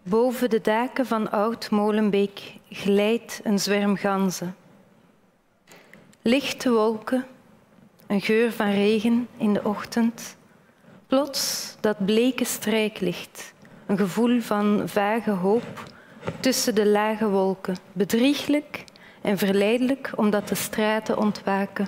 Boven de daken van Oud-Molenbeek glijdt een zwerm ganzen. Lichte wolken, een geur van regen in de ochtend. Plots dat bleke strijklicht, een gevoel van vage hoop tussen de lage wolken. Bedrieglijk en verleidelijk omdat de straten ontwaken.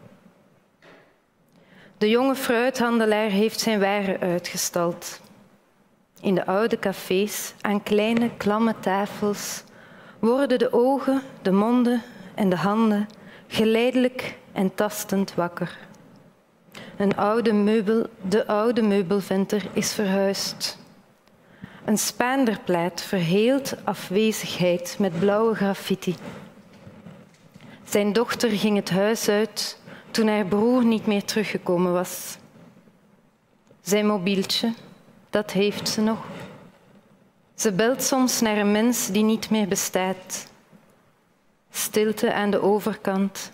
De jonge fruithandelaar heeft zijn waren uitgestald. In de oude cafés, aan kleine, klamme tafels, worden de ogen, de monden en de handen geleidelijk en tastend wakker. De oude meubelventer is verhuisd. Een Spaanderplaat verheelt afwezigheid met blauwe graffiti. Zijn dochter ging het huis uit toen haar broer niet meer teruggekomen was. Zijn mobieltje, dat heeft ze nog. Ze belt soms naar een mens die niet meer bestaat. Stilte aan de overkant.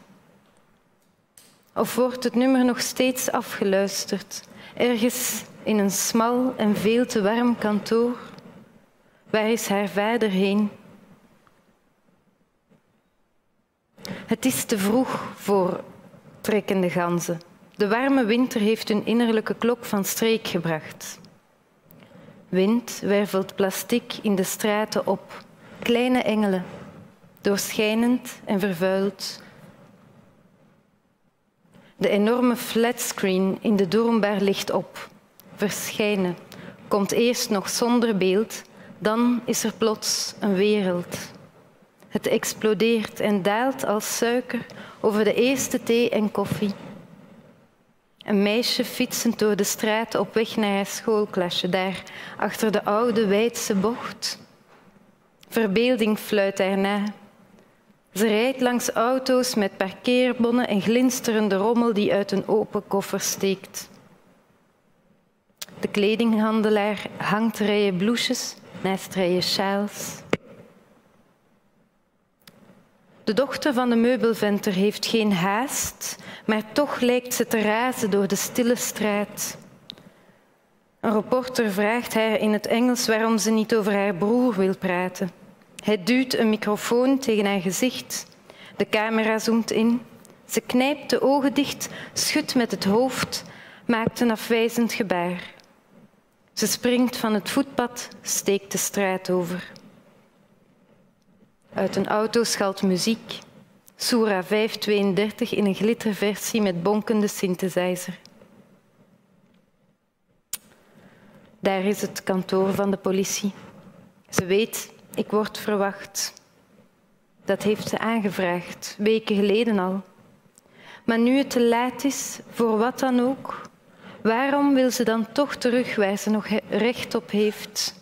Of wordt het nummer nog steeds afgeluisterd, ergens in een smal en veel te warm kantoor? Waar is haar vader heen? Het is te vroeg voor trekkende ganzen. De warme winter heeft hun innerlijke klok van streek gebracht. Wind wervelt plastic in de straten op, kleine engelen, doorschijnend en vervuild. De enorme flatscreen in de Doornbar ligt op. Verschijnen komt eerst nog zonder beeld, dan is er plots een wereld. Het explodeert en daalt als suiker over de eerste thee en koffie. Een meisje fietsend door de straat op weg naar haar schoolklasje, daar achter de oude wijdse bocht. Verbeelding fluit daarna. Ze rijdt langs auto's met parkeerbonnen en glinsterende rommel die uit een open koffer steekt. De kledinghandelaar hangt rijen blouses naast rijen sjaals. De dochter van de meubelventer heeft geen haast, maar toch lijkt ze te razen door de stille straat. Een reporter vraagt haar in het Engels waarom ze niet over haar broer wil praten. Hij duwt een microfoon tegen haar gezicht. De camera zoomt in. Ze knijpt de ogen dicht, schudt met het hoofd, maakt een afwijzend gebaar. Ze springt van het voetpad, steekt de straat over. Uit een auto schalt muziek. Sura 532 in een glitterversie met bonkende synthesizer. Daar is het kantoor van de politie. Ze weet, ik word verwacht. Dat heeft ze aangevraagd, weken geleden al. Maar nu het te laat is, voor wat dan ook, waarom wil ze dan toch terug waar ze nog recht op heeft?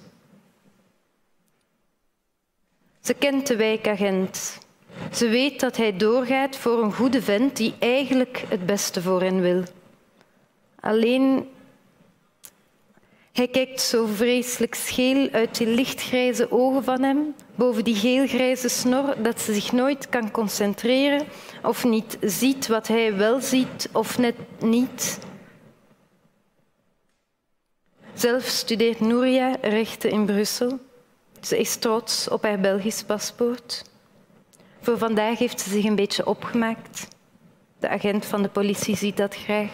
Ze kent de wijkagent. Ze weet dat hij doorgaat voor een goede vent die eigenlijk het beste voor hen wil. Alleen, hij kijkt zo vreselijk scheel uit die lichtgrijze ogen van hem, boven die geelgrijze snor, dat ze zich nooit kan concentreren of niet ziet wat hij wel ziet of net niet. Zelf studeert Nouria rechten in Brussel. Ze is trots op haar Belgisch paspoort. Voor vandaag heeft ze zich een beetje opgemaakt. De agent van de politie ziet dat graag.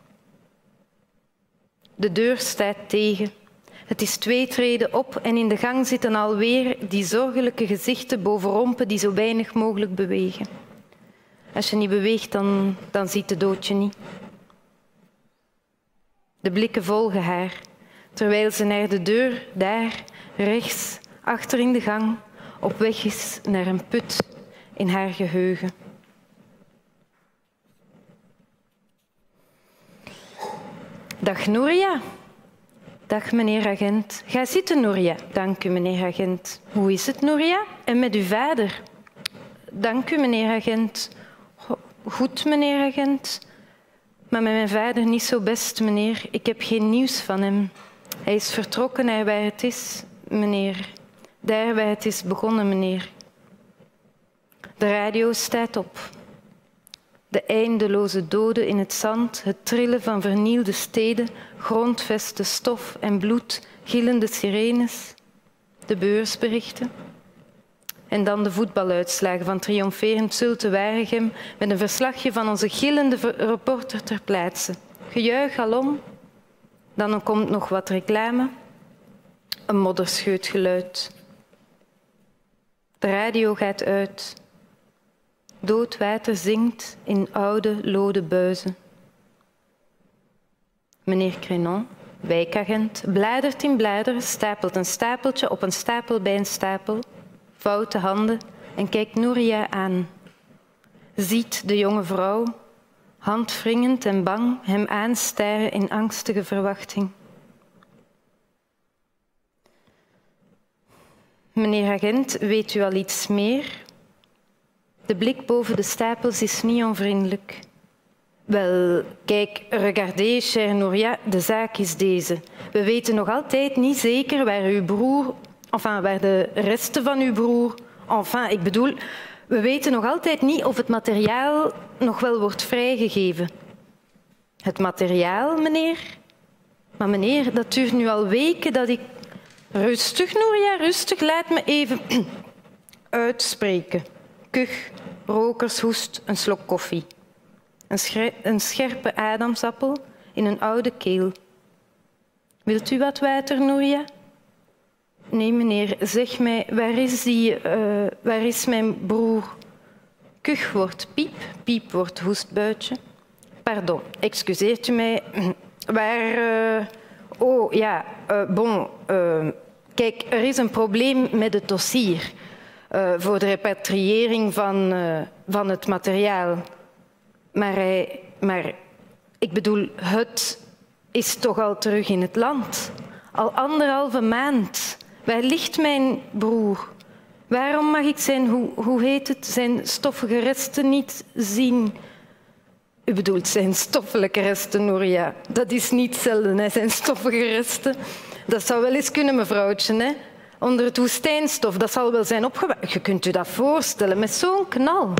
De deur staat tegen. Het is 2 treden op en in de gang zitten alweer die zorgelijke gezichten boven rompen die zo weinig mogelijk bewegen. Als je niet beweegt, dan ziet de dood je niet. De blikken volgen haar, terwijl ze naar de deur, daar, rechts, achter in de gang, op weg is naar een put in haar geheugen. Dag Nouria. Dag meneer agent. Ga zitten Nouria. Dank u meneer agent. Hoe is het Nouria? En met uw vader? Dank u meneer agent. Goed meneer agent. Maar met mijn vader niet zo best meneer. Ik heb geen nieuws van hem. Hij is vertrokken naar waar het is meneer. Daar waar het is begonnen meneer. De radio staat op. De eindeloze doden in het zand, het trillen van vernielde steden, grondvesten, stof en bloed, gillende sirenes. de beursberichten. En dan de voetbaluitslagen van triomferend Zulte Waregem met een verslagje van onze gillende reporter ter plaatse. Gejuich alom. Dan komt nog wat reclame. Een modderscheutgeluid. De radio gaat uit. Dood water zingt in oude, lode buizen. Meneer Crénon, wijkagent, bladert in bladeren, stapelt een stapeltje op een stapel bij een stapel, vouwt de handen en kijkt Nouria aan. Ziet de jonge vrouw, handwringend en bang, hem aanstaren in angstige verwachting. Meneer agent, weet u al iets meer? De blik boven de stapels is niet onvriendelijk. Wel, kijk, regardez, chère Nouria, de zaak is deze. We weten nog altijd niet zeker waar uw broer, waar de resten van uw broer, ik bedoel, we weten nog altijd niet of het materiaal nog wel wordt vrijgegeven. Het materiaal, meneer? Maar meneer, dat duurt nu al weken dat ik... Rustig, Nouria, rustig, laat me even uitspreken. Kuch, rokershoest, een slok koffie. Een scherpe adamsappel in een oude keel. Wilt u wat water, Nouria? Nee, meneer, zeg mij, waar is mijn broer? Kuch wordt piep, piep wordt hoestbuitje. Pardon, excuseert u mij. Waar... kijk, er is een probleem met het dossier voor de repatriëring van het materiaal. Maar ik bedoel, het is toch al terug in het land. Al 1,5 maand. Waar ligt mijn broer? Waarom mag ik zijn stoffige resten niet zien? U bedoelt zijn stoffelijke resten, Nouria. Dat is niet zelden, hè, zijn stoffige resten. Dat zou wel eens kunnen, mevrouwtje. Hè? Onder het woestijnstof, dat zal wel zijn opgewaard. Je kunt u dat voorstellen, met zo'n knal.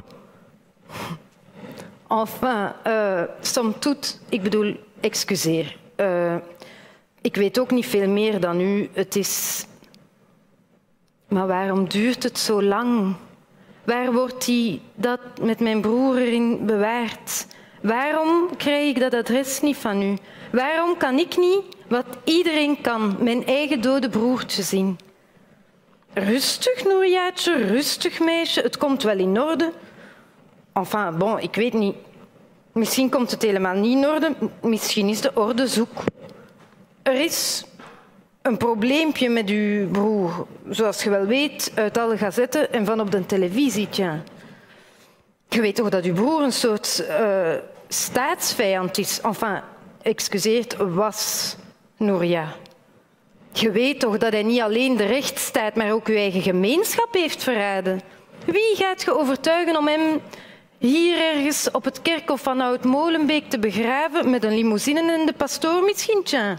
Somme toute, ik bedoel, excuseer. Ik weet ook niet veel meer dan u. Het is... Maar waarom duurt het zo lang? Waar wordt dat met mijn broer erin bewaard? Waarom krijg ik dat adres niet van u? Waarom kan ik niet, wat iedereen kan, mijn eigen dode broertje zien? Rustig, Nouriaatje, rustig, meisje. Het komt wel in orde. Ik weet niet. Misschien komt het helemaal niet in orde. Misschien is de orde zoek. Er is een probleempje met uw broer. Zoals je wel weet, uit alle gazetten en van op de televisie. Tja. Je weet toch dat uw broer een soort staatsvijand is? Excuseert, was, Nouria. Je weet toch dat hij niet alleen de rechtsstaat, maar ook uw eigen gemeenschap heeft verraden? Wie gaat je overtuigen om hem hier ergens op het kerkhof van Oud-Molenbeek te begraven met een limousine en de pastoor misschien? Tja.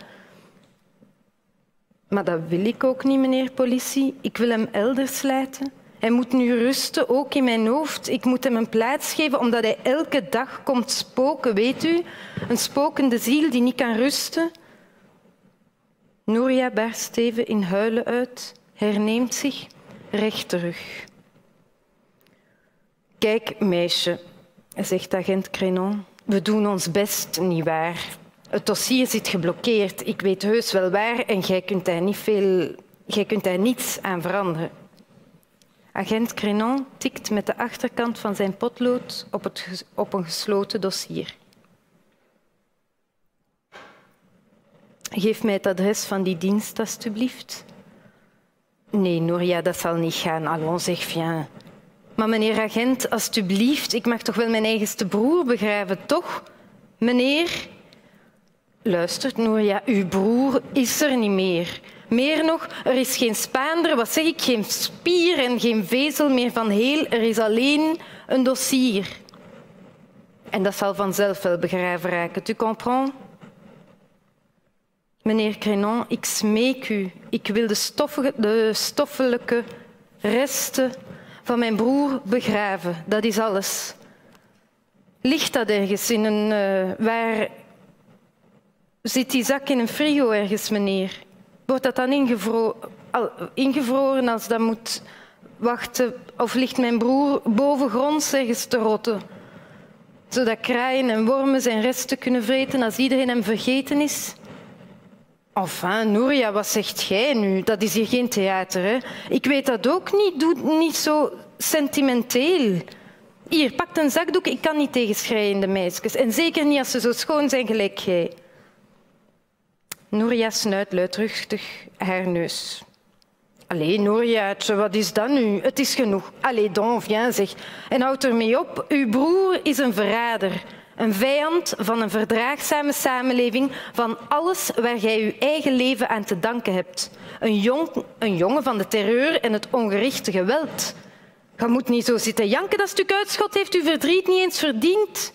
Maar dat wil ik ook niet, meneer politie. Ik wil hem elders laten. Hij moet nu rusten, ook in mijn hoofd. Ik moet hem een plaats geven, omdat hij elke dag komt spoken, weet u? Een spokende ziel die niet kan rusten. Nouria barst even in huilen uit, herneemt zich, recht terug. Kijk, meisje, zegt agent Crénon, we doen ons best, nietwaar? Het dossier zit geblokkeerd, ik weet heus wel waar en jij kunt daar niets aan veranderen. Agent Crénon tikt met de achterkant van zijn potlood op een gesloten dossier. Geef mij het adres van die dienst, alstublieft. Nee, Nouria, dat zal niet gaan. Allons, zeg, viens. Maar meneer agent, alstublieft, ik mag toch wel mijn eigenste broer begraven, toch? Meneer... Luistert, Nouria, uw broer is er niet meer. Meer nog, er is geen Spaander, wat zeg ik, geen spier en geen vezel meer van heel. Er is alleen een dossier. En dat zal vanzelf wel begraven raken, tu comprends? Meneer Crénon, ik smeek u. Ik wil de stoffelijke resten van mijn broer begraven. Dat is alles. Ligt dat ergens in een... Zit die zak in een frigo ergens, meneer? Wordt dat dan ingevroren als dat moet wachten? Of ligt mijn broer bovengronds ergens te rotten? Zodat kraaien en wormen zijn resten kunnen vreten als iedereen hem vergeten is? Enfin, Nouria, wat zegt jij nu? Dat is hier geen theater, hè? Ik weet dat ook niet. Doe niet zo sentimenteel. Hier, pak een zakdoek. Ik kan niet tegen schreiende meisjes. En zeker niet als ze zo schoon zijn gelijk jij. Nouria snuit luidruchtig haar neus. Allee, Nouriaatje, wat is dat nu? Het is genoeg. Allee, donc, viens, zeg. En houd ermee op. Uw broer is een verrader. Een vijand van een verdraagzame samenleving, van alles waar jij je eigen leven aan te danken hebt. Een jongen van de terreur en het ongerichte geweld. Je moet niet zo zitten janken, dat stuk uitschot heeft uw verdriet niet eens verdiend.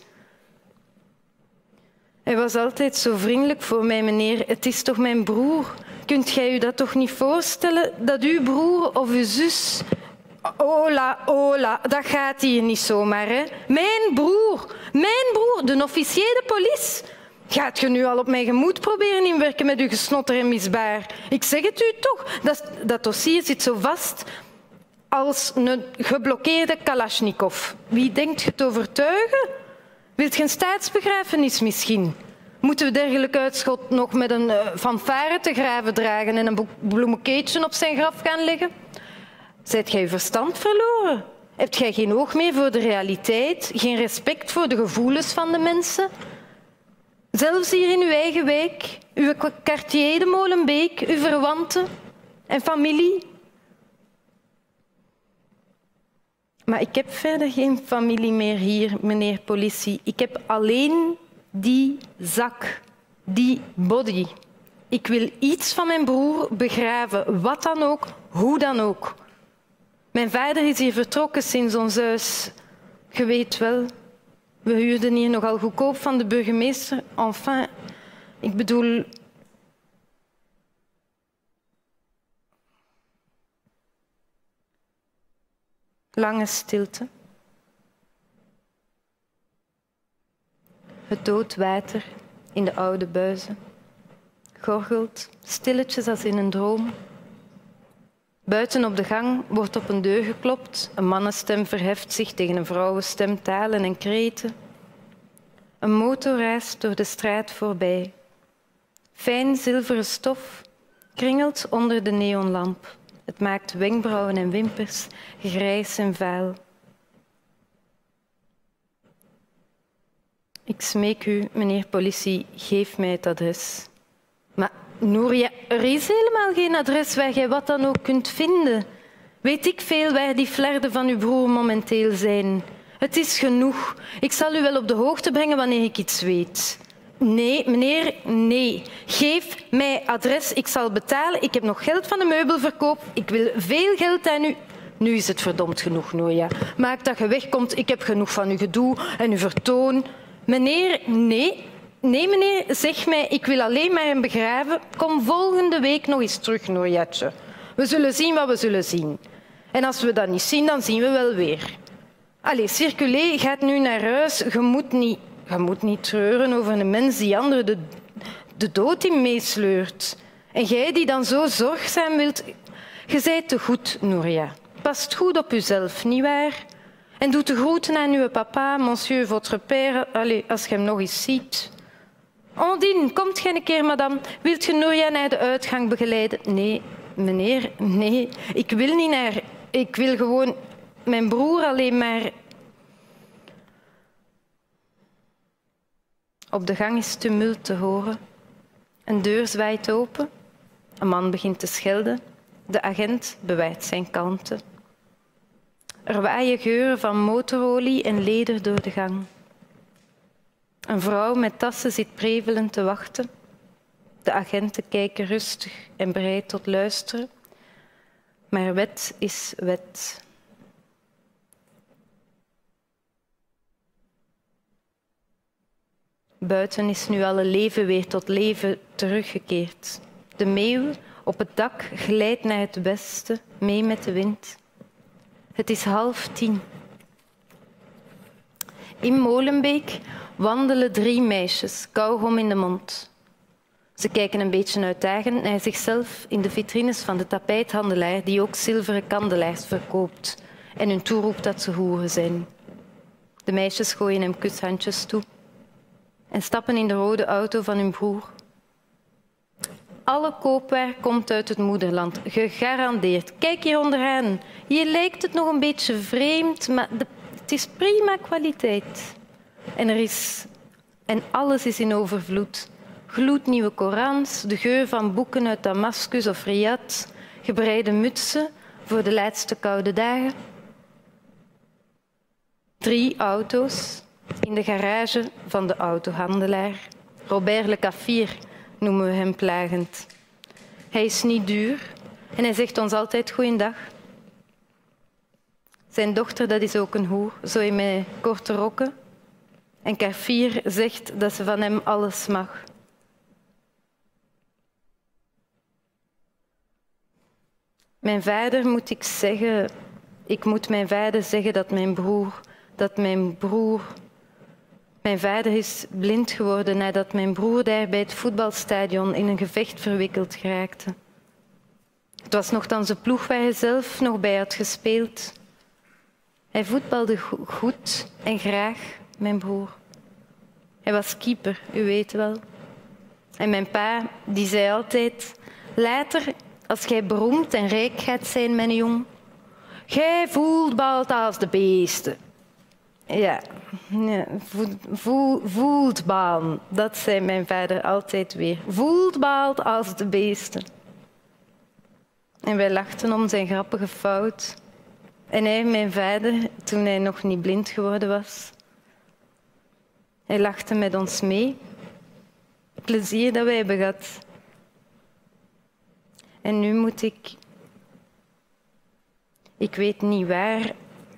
Hij was altijd zo vriendelijk voor mij, meneer. Het is toch mijn broer? Kunt jij u dat toch niet voorstellen, dat uw broer of uw zus... Hola, dat gaat hier niet zomaar, hè. Mijn broer, de officier de police. Gaat je nu al op mijn gemoed proberen inwerken met uw gesnotter en misbaar? Ik zeg het u toch, dat dossier zit zo vast als een geblokkeerde Kalashnikov. Wie denkt je te overtuigen? Wilt je een staatsbegrafenis misschien? Moeten we dergelijk uitschot nog met een fanfare te graven dragen en een bloemenkeetje op zijn graf gaan leggen? Zijt jij je verstand verloren? Hebt jij geen oog meer voor de realiteit? Geen respect voor de gevoelens van de mensen? Zelfs hier in uw eigen wijk, uw quartier de Molenbeek, uw verwanten en familie? Maar ik heb verder geen familie meer hier, meneer politie. Ik heb alleen die zak, die body. Ik wil iets van mijn broer begraven, wat dan ook, hoe dan ook. Mijn vader is hier vertrokken sinds ons huis. Je weet wel, we huurden hier nogal goedkoop van de burgemeester. Enfin, ik bedoel... Lange stilte. Het dood water in de oude buizen. Gorgelt, stilletjes als in een droom. Buiten op de gang wordt op een deur geklopt. Een mannenstem verheft zich tegen een vrouwenstem, talen en kreten. Een motor raast door de straat voorbij. Fijn zilveren stof kringelt onder de neonlamp. Het maakt wenkbrauwen en wimpers grijs en vaal. Ik smeek u, meneer politie, geef mij het adres. Maar Nouria, er is helemaal geen adres waar jij wat dan ook kunt vinden. Weet ik veel waar die flarden van uw broer momenteel zijn. Het is genoeg. Ik zal u wel op de hoogte brengen wanneer ik iets weet. Nee, meneer, nee. Geef mij adres, ik zal betalen. Ik heb nog geld van de meubelverkoop. Ik wil veel geld aan u. Nu is het verdomd genoeg, Nouria. Maak dat je wegkomt. Ik heb genoeg van uw gedoe en uw vertoon. Meneer, nee. Nee, meneer, zeg mij, ik wil alleen maar hem begraven. Kom volgende week nog eens terug, Nouriatje. We zullen zien wat we zullen zien. En als we dat niet zien, dan zien we wel weer. Allee, circulé, gaat nu naar huis. Je moet niet treuren over een mens die anderen de dood in meesleurt. En jij die dan zo zorgzaam wilt... Je zijt te goed, Nouria. Past goed op uzelf, nietwaar? En doe de groeten aan uw papa, monsieur, votre père. Allee, als je hem nog eens ziet... Ondine, komt gij een keer, madame? Wilt je Nouria naar de uitgang begeleiden? Nee, meneer, nee. Ik wil niet naar... Ik wil gewoon mijn broer alleen maar... Op de gang is tumult te horen. Een deur zwaait open. Een man begint te schelden. De agent bewaart zijn kalmte. Er waaien geuren van motorolie en leder door de gang. Een vrouw met tassen zit prevelend te wachten. De agenten kijken rustig en bereid tot luisteren. Maar wet is wet. Buiten is nu alle leven weer tot leven teruggekeerd. De meeuw op het dak glijdt naar het westen, mee met de wind. Het is 9:30. In Molenbeek wandelen 3 meisjes, kauwgom in de mond. Ze kijken een beetje uitdagend naar zichzelf in de vitrines van de tapijthandelaar die ook zilveren kandelaars verkoopt en hun toeroept dat ze hoeren zijn. De meisjes gooien hem kushandjes toe en stappen in de rode auto van hun broer. Alle koopwaar komt uit het moederland, gegarandeerd. Kijk hier onderaan. Hier lijkt het nog een beetje vreemd, maar het is prima kwaliteit. En alles is in overvloed. Gloednieuwe Korans, de geur van boeken uit Damascus of Riyadh, gebreide mutsen voor de laatste koude dagen. 3 auto's in de garage van de autohandelaar. Robert Le Caffir noemen we hem plagend. Hij is niet duur en hij zegt ons altijd goeiedag. Zijn dochter, dat is ook een hoer, zo in met korte rokken. En Caffir zegt dat ze van hem alles mag. Mijn vader moet ik zeggen... Ik moet mijn vader zeggen dat mijn vader is blind geworden nadat mijn broer daar bij het voetbalstadion in een gevecht verwikkeld geraakte. Het was nogthans de ploeg waar hij zelf nog bij had gespeeld. Hij voetbalde goed en graag, mijn broer. Hij was keeper, u weet wel. En mijn pa, die zei altijd... Later, als jij beroemd en rijk gaat zijn, mijn jong... Jij voetbalt als de beesten. Ja, voetbal, dat zei mijn vader altijd weer. Voetbalt als de beesten. En wij lachten om zijn grappige fout. En hij, mijn vader, toen hij nog niet blind geworden was... Hij lachte met ons mee. Plezier dat wij hebben gehad. En nu moet ik... Ik weet niet waar.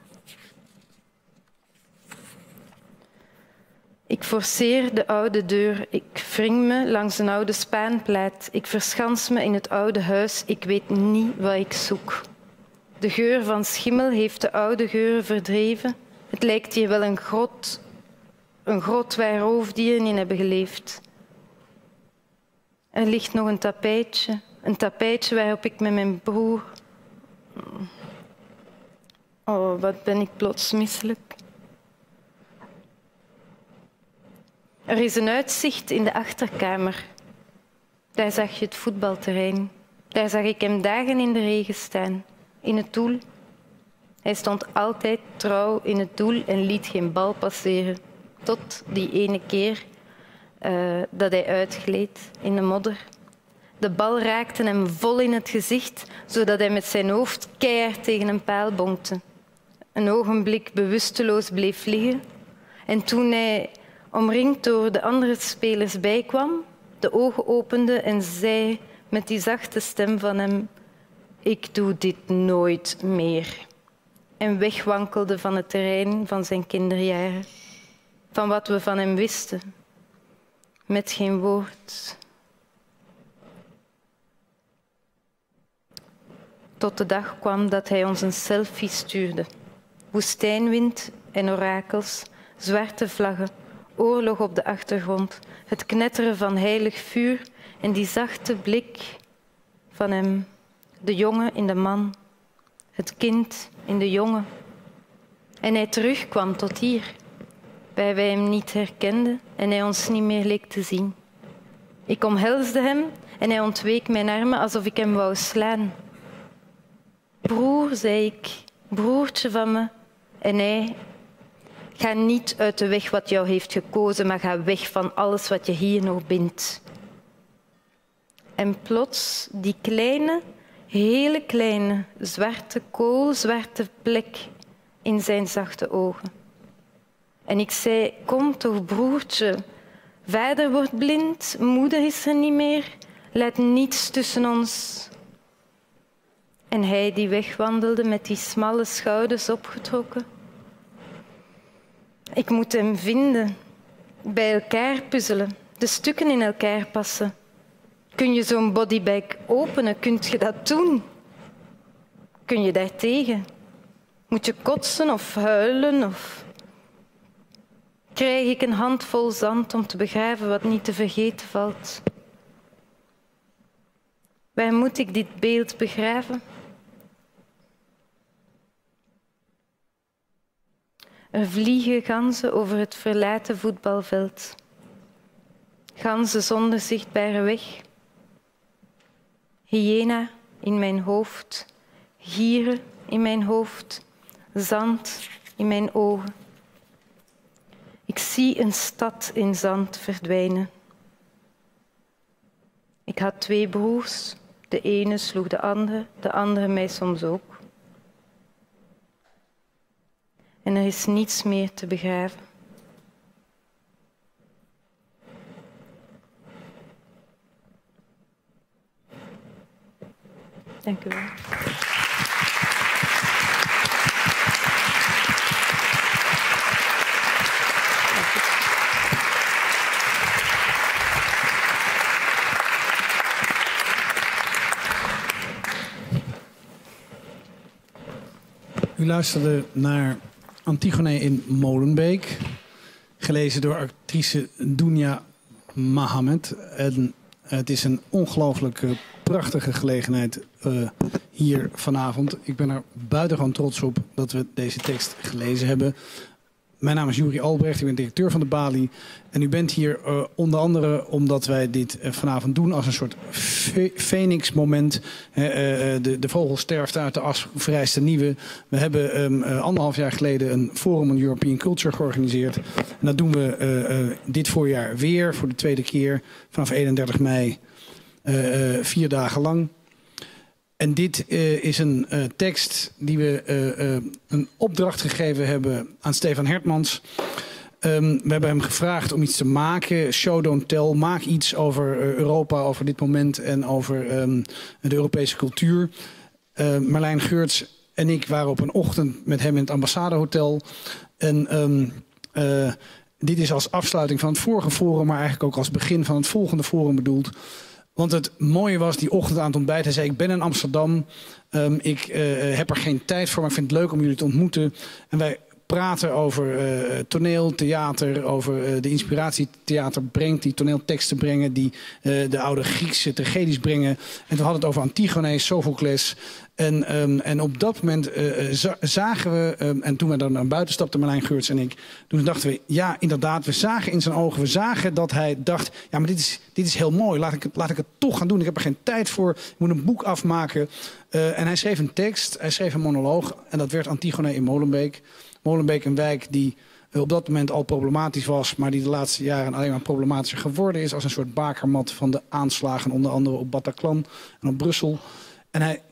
Ik forceer de oude deur. Ik wring me langs een oude spaanplaat. Ik verschans me in het oude huis. Ik weet niet wat ik zoek. De geur van schimmel heeft de oude geuren verdreven. Het lijkt hier wel een grot waar roofdieren in hebben geleefd. Er ligt nog een tapijtje waarop ik met mijn broer... Oh, wat ben ik plots misselijk. Er is een uitzicht in de achterkamer. Daar zag je het voetbalterrein. Daar zag ik hem dagen in de regen staan, in het doel. Hij stond altijd trouw in het doel en liet geen bal passeren. Tot die ene keer dat hij uitgleed in de modder. De bal raakte hem vol in het gezicht, zodat hij met zijn hoofd keihard tegen een paal bonkte. Een ogenblik bewusteloos bleef liggen. En toen hij, omringd door de andere spelers, bijkwam, de ogen opende en zei met die zachte stem van hem: ik doe dit nooit meer. En wegwankelde van het terrein van zijn kinderjaren. Van wat we van hem wisten. Met geen woord. Tot de dag kwam dat hij ons een selfie stuurde. Woestijnwind en orakels, zwarte vlaggen, oorlog op de achtergrond, het knetteren van heilig vuur en die zachte blik van hem, de jongen in de man, het kind in de jongen. En hij terugkwam tot hier, waar wij hem niet herkenden en hij ons niet meer leek te zien. Ik omhelsde hem en hij ontweek mijn armen alsof ik hem wou slaan. Broer, zei ik, broertje van me. En hij, ga niet uit de weg wat jou heeft gekozen, maar ga weg van alles wat je hier nog bindt. En plots die kleine, hele kleine, zwarte koolzwarte plek in zijn zachte ogen. En ik zei, kom toch broertje, vader wordt blind, moeder is er niet meer, laat niets tussen ons. En hij die wegwandelde met die smalle schouders opgetrokken. Ik moet hem vinden, bij elkaar puzzelen, de stukken in elkaar passen. Kun je zo'n bodybag openen? Kun je dat doen? Kun je daartegen? Moet je kotsen of huilen? Of krijg ik een handvol zand om te begraven wat niet te vergeten valt? Waar moet ik dit beeld begraven? Er vliegen ganzen over het verlaten voetbalveld. Ganzen zonder zichtbare weg. Hyena in mijn hoofd, gieren in mijn hoofd, zand in mijn ogen. Ik zie een stad in zand verdwijnen. Ik had 2 broers, de ene sloeg de andere mij soms ook. En er is niets meer te begraven. Dank u wel. U luisterde naar Antigone in Molenbeek, gelezen door actrice Dounia Mohamed. En het is een ongelooflijk prachtige gelegenheid hier vanavond. Ik ben er buitengewoon trots op dat we deze tekst gelezen hebben. Mijn naam is Juri Albrecht, ik ben directeur van de Bali. En u bent hier onder andere omdat wij dit vanavond doen als een soort Phoenix-moment. De vogel sterft uit de as, verrijst een nieuwe. We hebben 1,5 jaar geleden een Forum on European Culture georganiseerd. En dat doen we dit voorjaar weer, voor de 2e keer, vanaf 31 mei, 4 dagen lang. En dit is een tekst die we een opdracht gegeven hebben aan Stefan Hertmans. We hebben hem gevraagd om iets te maken. Show, don't tell. Maak iets over Europa, over dit moment en over de Europese cultuur. Marlijn Geurts en ik waren op een ochtend met hem in het Ambassadehotel. En dit is als afsluiting van het vorige forum, maar eigenlijk ook als begin van het volgende forum bedoeld. Want het mooie was, die ochtend aan het ontbijt, hij zei: ik ben in Amsterdam, ik heb er geen tijd voor, maar ik vind het leuk om jullie te ontmoeten. En wij praten over toneel, theater, over de inspiratie die theater brengt, die toneelteksten brengen, die de oude Griekse tragedies brengen. En we hadden het over Antigone, Sophocles. En op dat moment zagen we, en toen we dan naar buiten stapten, Marlijn Geurts en ik, toen dachten we, ja inderdaad, we zagen in zijn ogen, we zagen dat hij dacht, ja maar dit is heel mooi, laat ik het toch gaan doen. Ik heb er geen tijd voor, ik moet een boek afmaken. En hij schreef een tekst, hij schreef een monoloog en dat werd Antigone in Molenbeek. Molenbeek, een wijk die op dat moment al problematisch was, maar die de laatste jaren alleen maar problematischer geworden is als een soort bakermat van de aanslagen, onder andere op Bataclan en op Brussel. En hij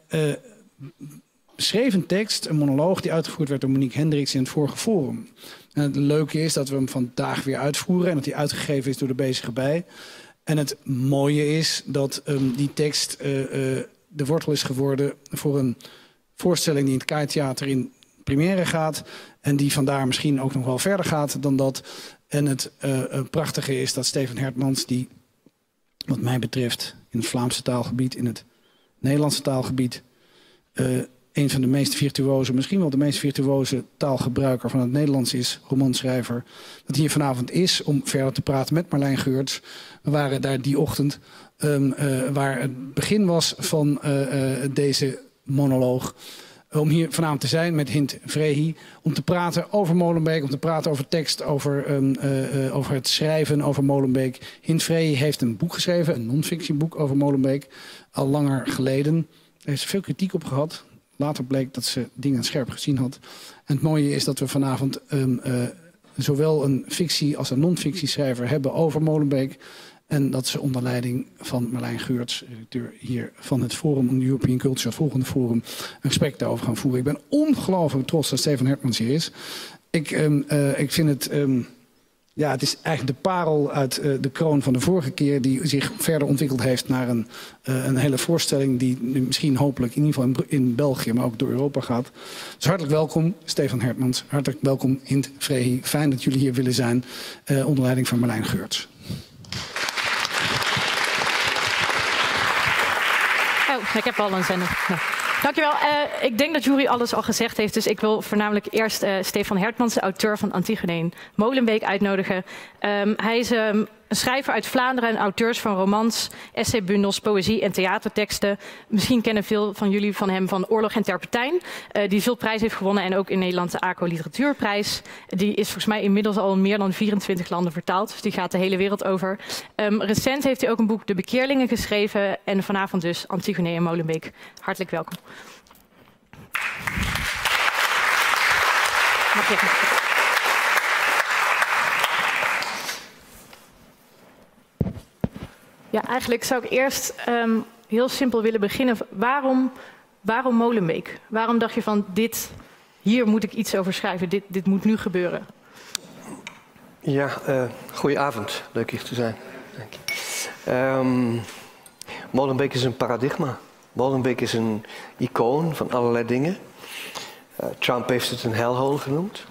schreef een tekst, een monoloog, die uitgevoerd werd door Monique Hendricks in het vorige forum. En het leuke is dat we hem vandaag weer uitvoeren en dat hij uitgegeven is door de Bezige Bij. En het mooie is dat die tekst de wortel is geworden voor een voorstelling die in het KAI Theater in première gaat. En die vandaar misschien ook nog wel verder gaat dan dat. En het prachtige is dat Stefan Hertmans, die wat mij betreft in het Vlaamse taalgebied, in het Nederlandse taalgebied, een van de meest virtuoze, misschien wel de meest virtuoze taalgebruiker van het Nederlands is, romanschrijver, dat hier vanavond is om verder te praten met Marlijn Geurts. We waren daar die ochtend waar het begin was van deze monoloog. Om hier vanavond te zijn met Hint Vrehi. Om te praten over Molenbeek, om te praten over tekst, over het schrijven over Molenbeek. Hint Vrehi heeft een boek geschreven, een non-fictieboek over Molenbeek. Al langer geleden. Daar heeft ze veel kritiek op gehad. Later bleek dat ze dingen scherp gezien had. En het mooie is dat we vanavond zowel een fictie als een non-fictie schrijver hebben over Molenbeek. En dat ze onder leiding van Marlijn Geurts, redacteur hier van het Forum on European Culture, het volgende forum, een gesprek daarover gaan voeren. Ik ben ongelooflijk trots dat Stefan Hertmans hier is. Ik vind het, ja, het is eigenlijk de parel uit de kroon van de vorige keer die zich verder ontwikkeld heeft naar een hele voorstelling die nu misschien hopelijk in ieder geval in België, maar ook door Europa gaat. Dus hartelijk welkom Stefan Hertmans, hartelijk welkom Hint Vrehi. Fijn dat jullie hier willen zijn onder leiding van Marlijn Geurts. Oh, ik heb al een zender. Nou. Dankjewel. Ik denk dat Juri alles al gezegd heeft. Dus ik wil voornamelijk eerst Stefan Hertmans, de auteur van Antigone in Molenbeek, uitnodigen. Hij is Een schrijver uit Vlaanderen en auteurs van romans, essaybundels, poëzie en theaterteksten. Misschien kennen veel van jullie van hem van Oorlog en Terpentijn. Die veel prijs heeft gewonnen en ook in Nederland de ACO Literatuurprijs. Die is volgens mij inmiddels al in meer dan 24 landen vertaald. Dus die gaat de hele wereld over. Recent heeft hij ook een boek De Bekeerlingen geschreven. En vanavond dus Antigone en Molenbeek. Hartelijk welkom. Ja, eigenlijk zou ik eerst heel simpel willen beginnen. Waarom Molenbeek? Waarom dacht je van hier moet ik iets over schrijven, dit moet nu gebeuren? Ja, goedenavond. Leuk hier te zijn. Dank je. Molenbeek is een paradigma. Molenbeek is een icoon van allerlei dingen. Trump heeft het een hellhole genoemd.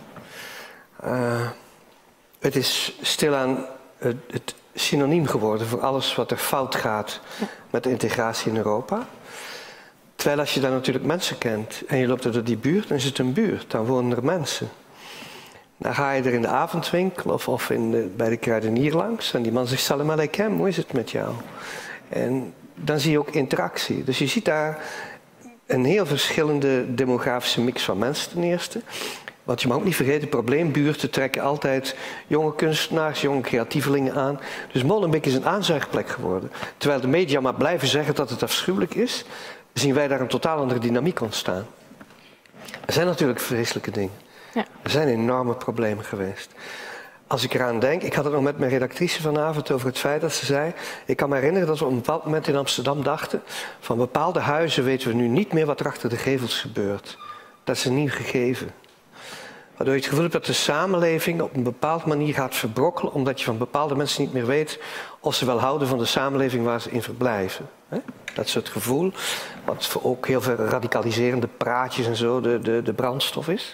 Het is stilaan het synoniem geworden voor alles wat er fout gaat met de integratie in Europa. Terwijl als je daar natuurlijk mensen kent en je loopt door die buurt, dan is het een buurt, dan wonen er mensen. Dan ga je er in de avondwinkel of bij de kruidenier langs en die man zegt salam aleikum, hoe is het met jou? En dan zie je ook interactie. Dus je ziet daar een heel verschillende demografische mix van mensen ten eerste. Want je mag ook niet vergeten, probleembuurten trekken altijd jonge kunstenaars, jonge creatievelingen aan. Dus Molenbeek is een aanzuigplek geworden. Terwijl de media maar blijven zeggen dat het afschuwelijk is, zien wij daar een totaal andere dynamiek ontstaan. Er zijn natuurlijk vreselijke dingen. Ja. Er zijn enorme problemen geweest. Als ik eraan denk, ik had het nog met mijn redactrice vanavond over het feit dat ze zei, ik kan me herinneren dat we op een bepaald moment in Amsterdam dachten, van bepaalde huizen weten we nu niet meer wat er achter de gevels gebeurt. Dat is een nieuw gegeven. Waardoor je het gevoel hebt dat de samenleving op een bepaalde manier gaat verbrokkelen, omdat je van bepaalde mensen niet meer weet of ze wel houden van de samenleving waar ze in verblijven. Dat is het gevoel, wat voor ook heel veel radicaliserende praatjes en zo de brandstof is.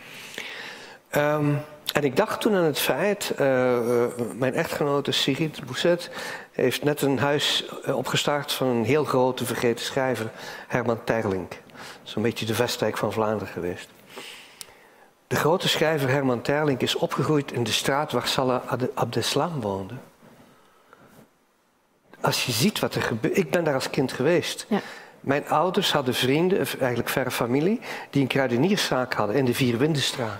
En ik dacht toen aan het feit, mijn echtgenote Sigrid Bousset heeft net een huis opgestart van een heel grote vergeten schrijver, Herman Terling. Zo'n beetje de Vestdijk van Vlaanderen geweest. De grote schrijver Herman Terling is opgegroeid in de straat waar Salah Abdeslam woonde. Als je ziet wat er gebeurt... Ik ben daar als kind geweest. Ja. Mijn ouders hadden vrienden, eigenlijk verre familie, die een kruidenierszaak hadden in de Vierwindenstraat.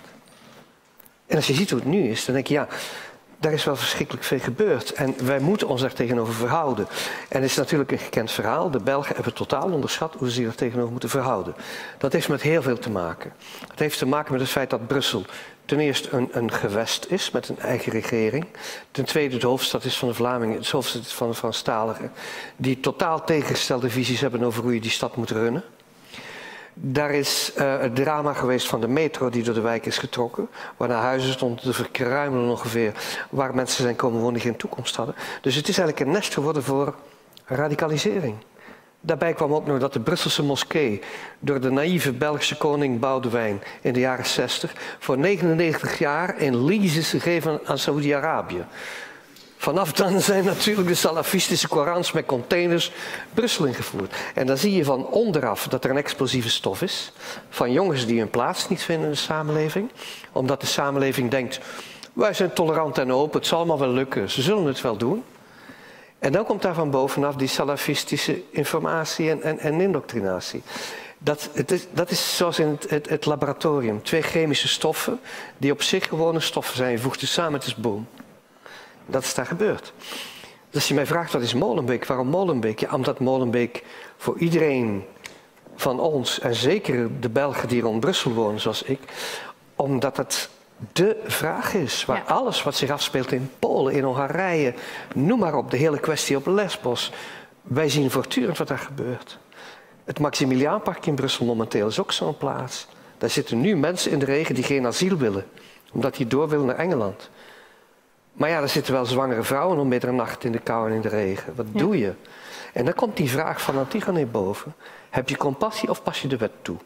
En als je ziet hoe het nu is, dan denk je, ja, daar is wel verschrikkelijk veel gebeurd. En wij moeten ons daar tegenover verhouden. En het is natuurlijk een gekend verhaal. De Belgen hebben totaal onderschat hoe ze zich daar tegenover moeten verhouden. Dat heeft met heel veel te maken. Het heeft te maken met het feit dat Brussel ten eerste een gewest is met een eigen regering. Ten tweede de hoofdstad is van de Vlamingen, de hoofdstad is van de Franstaligen. Die totaal tegengestelde visies hebben over hoe je die stad moet runnen. Daar is het drama geweest van de metro die door de wijk is getrokken. Waarna huizen stonden te verkruimelen ongeveer. Waar mensen zijn komen wonen die geen toekomst hadden. Dus het is eigenlijk een nest geworden voor radicalisering. Daarbij kwam ook nog dat de Brusselse moskee door de naïeve Belgische koning Boudewijn in de jaren 60 voor 99 jaar in lease is gegeven aan Saoedi-Arabië. Vanaf dan zijn natuurlijk de salafistische Korans met containers Brussel ingevoerd. En dan zie je van onderaf dat er een explosieve stof is. Van jongens die hun plaats niet vinden in de samenleving. Omdat de samenleving denkt, wij zijn tolerant en open, het zal allemaal wel lukken, ze zullen het wel doen. En dan komt daar van bovenaf die salafistische informatie en indoctrinatie. Dat is zoals in het laboratorium. 2 chemische stoffen die op zich gewone stoffen zijn. Je voegt ze samen, het is boom. Dat is daar gebeurd. Dus als je mij vraagt wat is Molenbeek, waarom Molenbeek? Ja, omdat Molenbeek voor iedereen van ons, en zeker de Belgen die rond Brussel wonen zoals ik, omdat het de vraag is waar alles wat zich afspeelt in Polen, in Hongarije, noem maar op, de hele kwestie op Lesbos. Wij zien voortdurend wat daar gebeurt. Het Maximiliaanpark in Brussel momenteel is ook zo'n plaats. Daar zitten nu mensen in de regen die geen asiel willen, omdat die door willen naar Engeland. Maar ja, er zitten wel zwangere vrouwen om middernacht in de kou en in de regen. Wat doe je? En dan komt die vraag van Antigone boven. Heb je compassie of pas je de wet toe?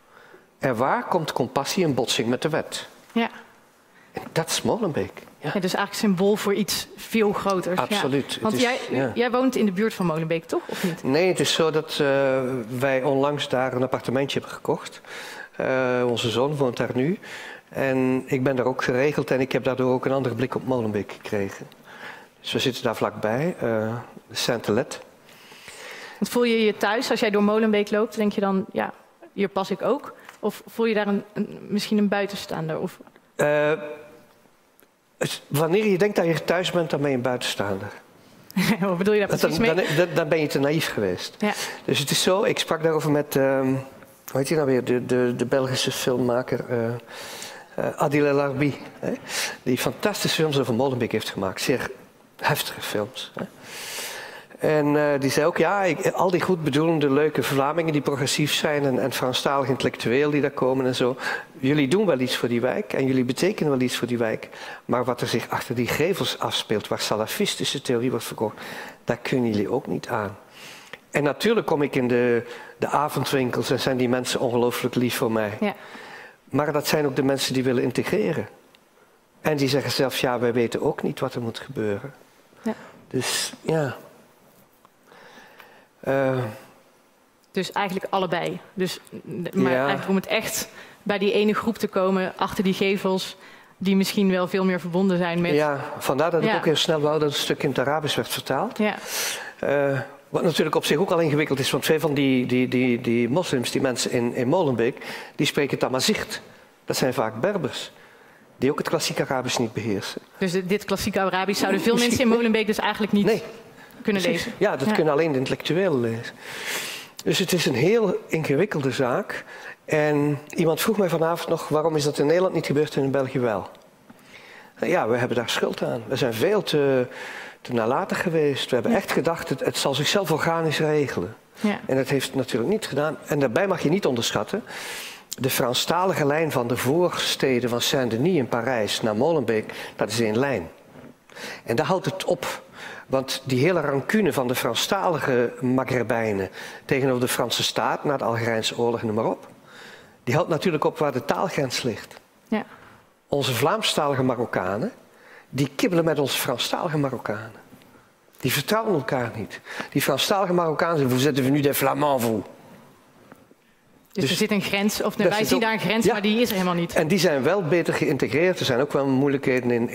En waar komt compassie in botsing met de wet? Ja. En dat is Molenbeek. Ja. Ja, dus eigenlijk symbool voor iets veel groters. Absoluut. Ja. Want jij woont in de buurt van Molenbeek, toch? Of niet? Nee, het is zo dat wij onlangs daar een appartementje hebben gekocht. Onze zoon woont daar nu. En ik ben daar ook geregeld en ik heb daardoor ook een andere blik op Molenbeek gekregen. Dus we zitten daar vlakbij, de Saint-Helet. Voel je je thuis als jij door Molenbeek loopt? Denk je dan, ja, hier pas ik ook? Of voel je daar misschien een buitenstaander? Of... Wanneer je denkt dat je thuis bent, dan ben je een buitenstaander. Wat bedoel je daar precies mee? Dan ben je te naïef geweest. Ja. Dus het is zo, ik sprak daarover met, hoe heet hij nou weer, de Belgische filmmaker Adil El Arbi. Die fantastische films over Molenbeek heeft gemaakt. Zeer heftige films. Hè. En die zei ook, ja, al die goedbedoelende, leuke Vlamingen die progressief zijn en Franstalig intellectueel die daar komen en zo. Jullie doen wel iets voor die wijk en jullie betekenen wel iets voor die wijk. Maar wat er zich achter die gevels afspeelt, waar salafistische theorie wordt verkocht, daar kunnen jullie ook niet aan. En natuurlijk kom ik in de avondwinkels en zijn die mensen ongelooflijk lief voor mij. Ja. Maar dat zijn ook de mensen die willen integreren. En die zeggen zelfs, ja, wij weten ook niet wat er moet gebeuren. Ja. Dus ja... Dus eigenlijk allebei. Dus, maar eigenlijk om het echt bij die ene groep te komen, achter die gevels, die misschien wel veel meer verbonden zijn met... Ja, vandaar dat ik ook heel snel wou dat het stuk in het Arabisch werd vertaald. Ja. Wat natuurlijk op zich ook al ingewikkeld is, want veel van die moslims, die mensen in Molenbeek, die spreken Tamazight. Dat zijn vaak Berbers, die ook het klassiek Arabisch niet beheersen. Dus dit klassieke Arabisch zouden veel mensen in Molenbeek dus eigenlijk niet... kunnen lezen. Ja, dat kunnen alleen de intellectuelen lezen. Dus het is een heel ingewikkelde zaak. En iemand vroeg mij vanavond nog, waarom is dat in Nederland niet gebeurd en in België wel? Ja, we hebben daar schuld aan. We zijn veel te nalatig geweest. We hebben echt gedacht, het zal zichzelf organisch regelen. Ja. En dat heeft het natuurlijk niet gedaan. En daarbij mag je niet onderschatten, de Franstalige lijn van de voorsteden van Saint-Denis in Parijs naar Molenbeek, dat is één lijn. En daar houdt het op. Want die hele rancune van de Franstalige Maghrebijnen tegenover de Franse staat, na de Algerijnse oorlog en noem maar op, die houdt natuurlijk op waar de taalgrens ligt. Ja. Onze Vlaamstalige Marokkanen, die kibbelen met onze Franstalige Marokkanen. Die vertrouwen elkaar niet. Die Franstalige Marokkanen zeggen, vous êtes venus des Flamands, vous. Dus er zit een grens, of wij zien daar een grens, maar die is er helemaal niet. En die zijn wel beter geïntegreerd. Er zijn ook wel moeilijkheden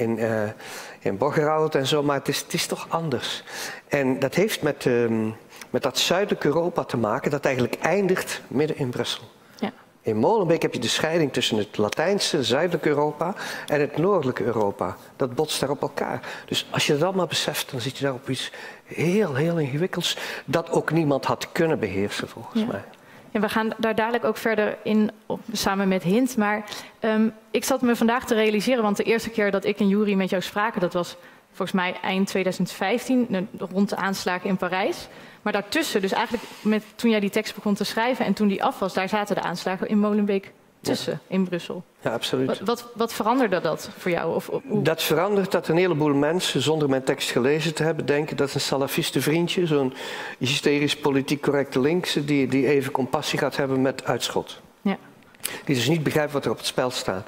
in Borgerhout en zo, maar het is toch anders. En dat heeft met dat zuidelijk Europa te maken, dat eigenlijk eindigt midden in Brussel. Ja. In Molenbeek heb je de scheiding tussen het Latijnse, zuidelijk Europa en het noordelijke Europa. Dat botst daar op elkaar. Dus als je dat allemaal beseft, dan zit je daar op iets heel, heel ingewikkelds, dat ook niemand had kunnen beheersen, volgens mij. Ja, we gaan daar dadelijk ook verder in samen met Hint. Maar ik zat me vandaag te realiseren, want de eerste keer dat ik en Juri met jou spraken, dat was volgens mij eind 2015, rond de aanslagen in Parijs. Maar daartussen, dus eigenlijk toen jij die tekst begon te schrijven en toen die af was, daar zaten de aanslagen in Molenbeek tussen, in Brussel. Ja, absoluut. Wat veranderde dat voor jou? Dat verandert dat een heleboel mensen, zonder mijn tekst gelezen te hebben, denken dat een salafiste vriendje, zo'n hysterisch politiek correcte linkse, die even compassie gaat hebben met Uitschot. Ja. Die dus niet begrijpt wat er op het spel staat.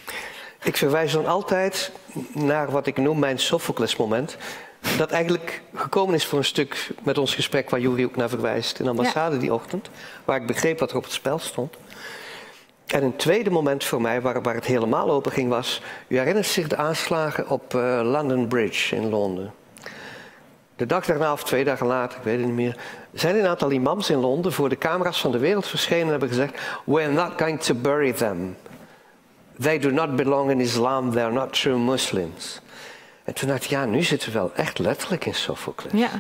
Ik verwijs dan altijd naar wat ik noem mijn Sophocles-moment. Dat eigenlijk gekomen is voor een stuk met ons gesprek waar Juri ook naar verwijst in de ambassade die ochtend. Waar ik begreep wat er op het spel stond. En een tweede moment voor mij waar het helemaal open ging was, u herinnert zich de aanslagen op London Bridge in Londen. De dag daarna of 2 dagen later, ik weet het niet meer, zijn een aantal imams in Londen voor de camera's van de wereld verschenen en hebben gezegd, we're not going to bury them. They do not belong in Islam, they are not true Muslims. En toen dacht ik, ja, nu zitten we wel echt letterlijk in Sophocles. Ja.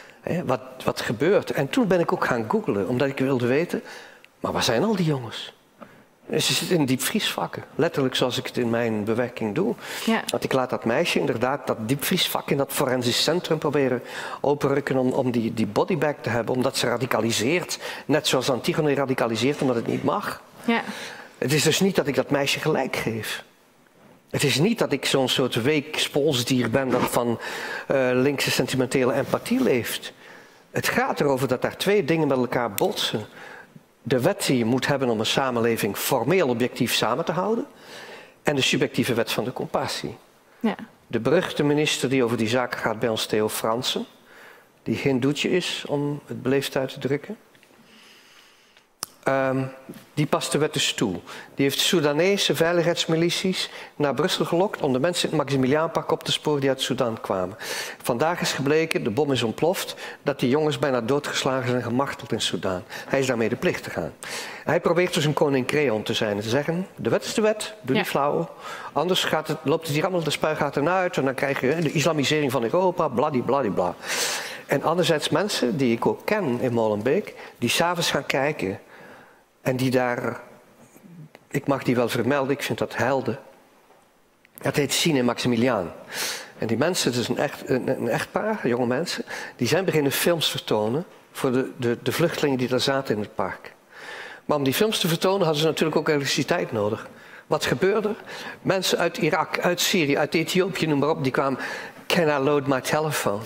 Wat gebeurt? En toen ben ik ook gaan googlen, omdat ik wilde weten, maar waar zijn al die jongens? Ze zitten in diepvriesvakken, letterlijk zoals ik het in mijn bewerking doe. Ja. Want ik laat dat meisje inderdaad dat diepvriesvak in dat forensisch centrum proberen openrukken om die bodybag te hebben, omdat ze radicaliseert, net zoals Antigone radicaliseert omdat het niet mag. Ja. Het is dus niet dat ik dat meisje gelijk geef. Het is niet dat ik zo'n soort week spoelsdier ben dat van linkse sentimentele empathie leeft. Het gaat erover dat daar 2 dingen met elkaar botsen. De wet die je moet hebben om een samenleving formeel objectief samen te houden. En de subjectieve wet van de compassie. Ja. De beruchte minister die over die zaak gaat bij ons, Theo Fransen. Die geen doetje is, om het beleefd uit te drukken. die past de wet dus toe. Die heeft Soedanese veiligheidsmilities naar Brussel gelokt om de mensen in het Maximiliaanpark op te sporen die uit Sudan kwamen. Vandaag is gebleken, de bom is ontploft, dat die jongens bijna doodgeslagen zijn en gemarteld in Sudan. Hij is daarmee de plicht te gaan. Hij probeert dus een koning Creon te zijn en te zeggen, de wet is de wet, doe niet flauw. Anders loopt het hier allemaal de spuigaten uit en dan krijg je de islamisering van Europa, bladibladibla. En anderzijds mensen die ik ook ken in Molenbeek, die 's avonds gaan kijken en die daar, ik mag die wel vermelden, ik vind dat helden. Dat heet Sine en Maximiliaan. En die mensen, het is een echtpaar, jonge mensen, die zijn beginnen films vertonen voor de vluchtelingen die daar zaten in het park. Maar om die films te vertonen hadden ze natuurlijk ook elektriciteit nodig. Wat gebeurde? Mensen uit Irak, uit Syrië, uit Ethiopië, noem maar op, die kwamen, can I load my telephone?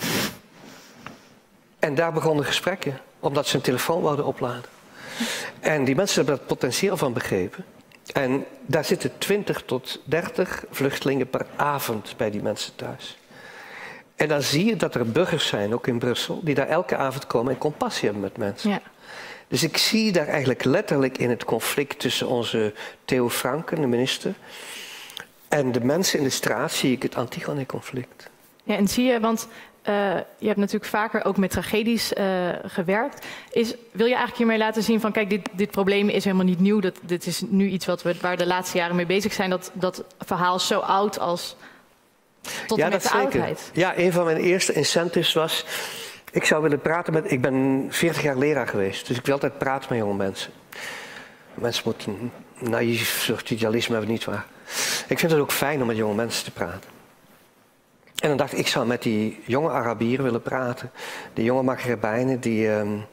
En daar begonnen gesprekken, omdat ze een telefoon wilden opladen. En die mensen hebben dat potentieel van begrepen. En daar zitten 20 tot 30 vluchtelingen per avond bij die mensen thuis. En dan zie je dat er burgers zijn, ook in Brussel, die daar elke avond komen en compassie hebben met mensen. Ja. Dus ik zie daar eigenlijk letterlijk in het conflict tussen onze Theo Franken, de minister, en de mensen in de straat, zie ik het Antigone-conflict. Ja, en zie je, want je hebt natuurlijk vaker ook met tragedies gewerkt. Wil je eigenlijk hiermee laten zien van, kijk, dit probleem is helemaal niet nieuw. Dit is nu iets waar de laatste jaren mee bezig zijn. Dat verhaal is zo oud als tot en met de oudheid. Ja, een van mijn eerste incentives was, ik zou willen praten met, ik ben 40 jaar leraar geweest. Dus ik wil altijd praten met jonge mensen. Mensen moeten naïef soort idealisme hebben, niet waar. Ik vind het ook fijn om met jonge mensen te praten. En dan dacht ik, ik zou met die jonge Arabieren willen praten. Die jonge Maghrebijnen die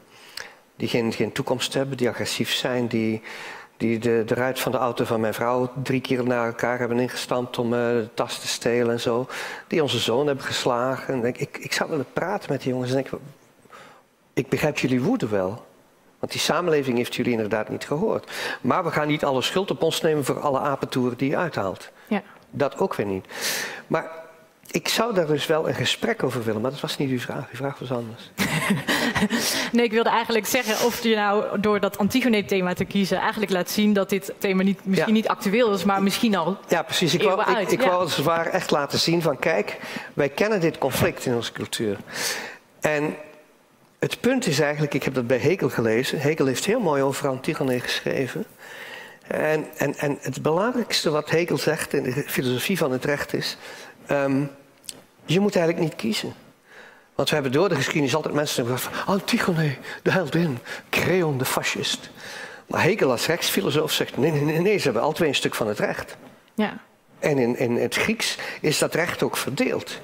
geen toekomst hebben, die agressief zijn. Die de ruit van de auto van mijn vrouw 3 keer naar elkaar hebben ingestampt om de tas te stelen en zo. Die onze zoon hebben geslagen. En ik zou willen praten met die jongens. En ik begrijp jullie woede wel. Want die samenleving heeft jullie inderdaad niet gehoord. Maar we gaan niet alle schuld op ons nemen voor alle apentoeren die je uithaalt. Ja. Dat ook weer niet. Maar ik zou daar dus wel een gesprek over willen, maar dat was niet uw vraag. Uw vraag was anders. Nee, ik wilde eigenlijk zeggen of je nou door dat Antigone-thema te kiezen eigenlijk laat zien dat dit thema misschien niet actueel is, maar misschien al. Ja, precies. Ik wou als het ware echt laten zien van, kijk, wij kennen dit conflict in onze cultuur. En het punt is eigenlijk, ik heb dat bij Hegel gelezen. Hegel heeft heel mooi over Antigone geschreven. En het belangrijkste wat Hegel zegt in de filosofie van het recht is, je moet eigenlijk niet kiezen. Want we hebben door de geschiedenis altijd mensen gezegd van Antigone, de heldin, Creon, de fascist. Maar Hegel als rechtsfilosoof zegt nee, ze hebben alle twee een stuk van het recht. Ja. En in het Grieks is dat recht ook verdeeld.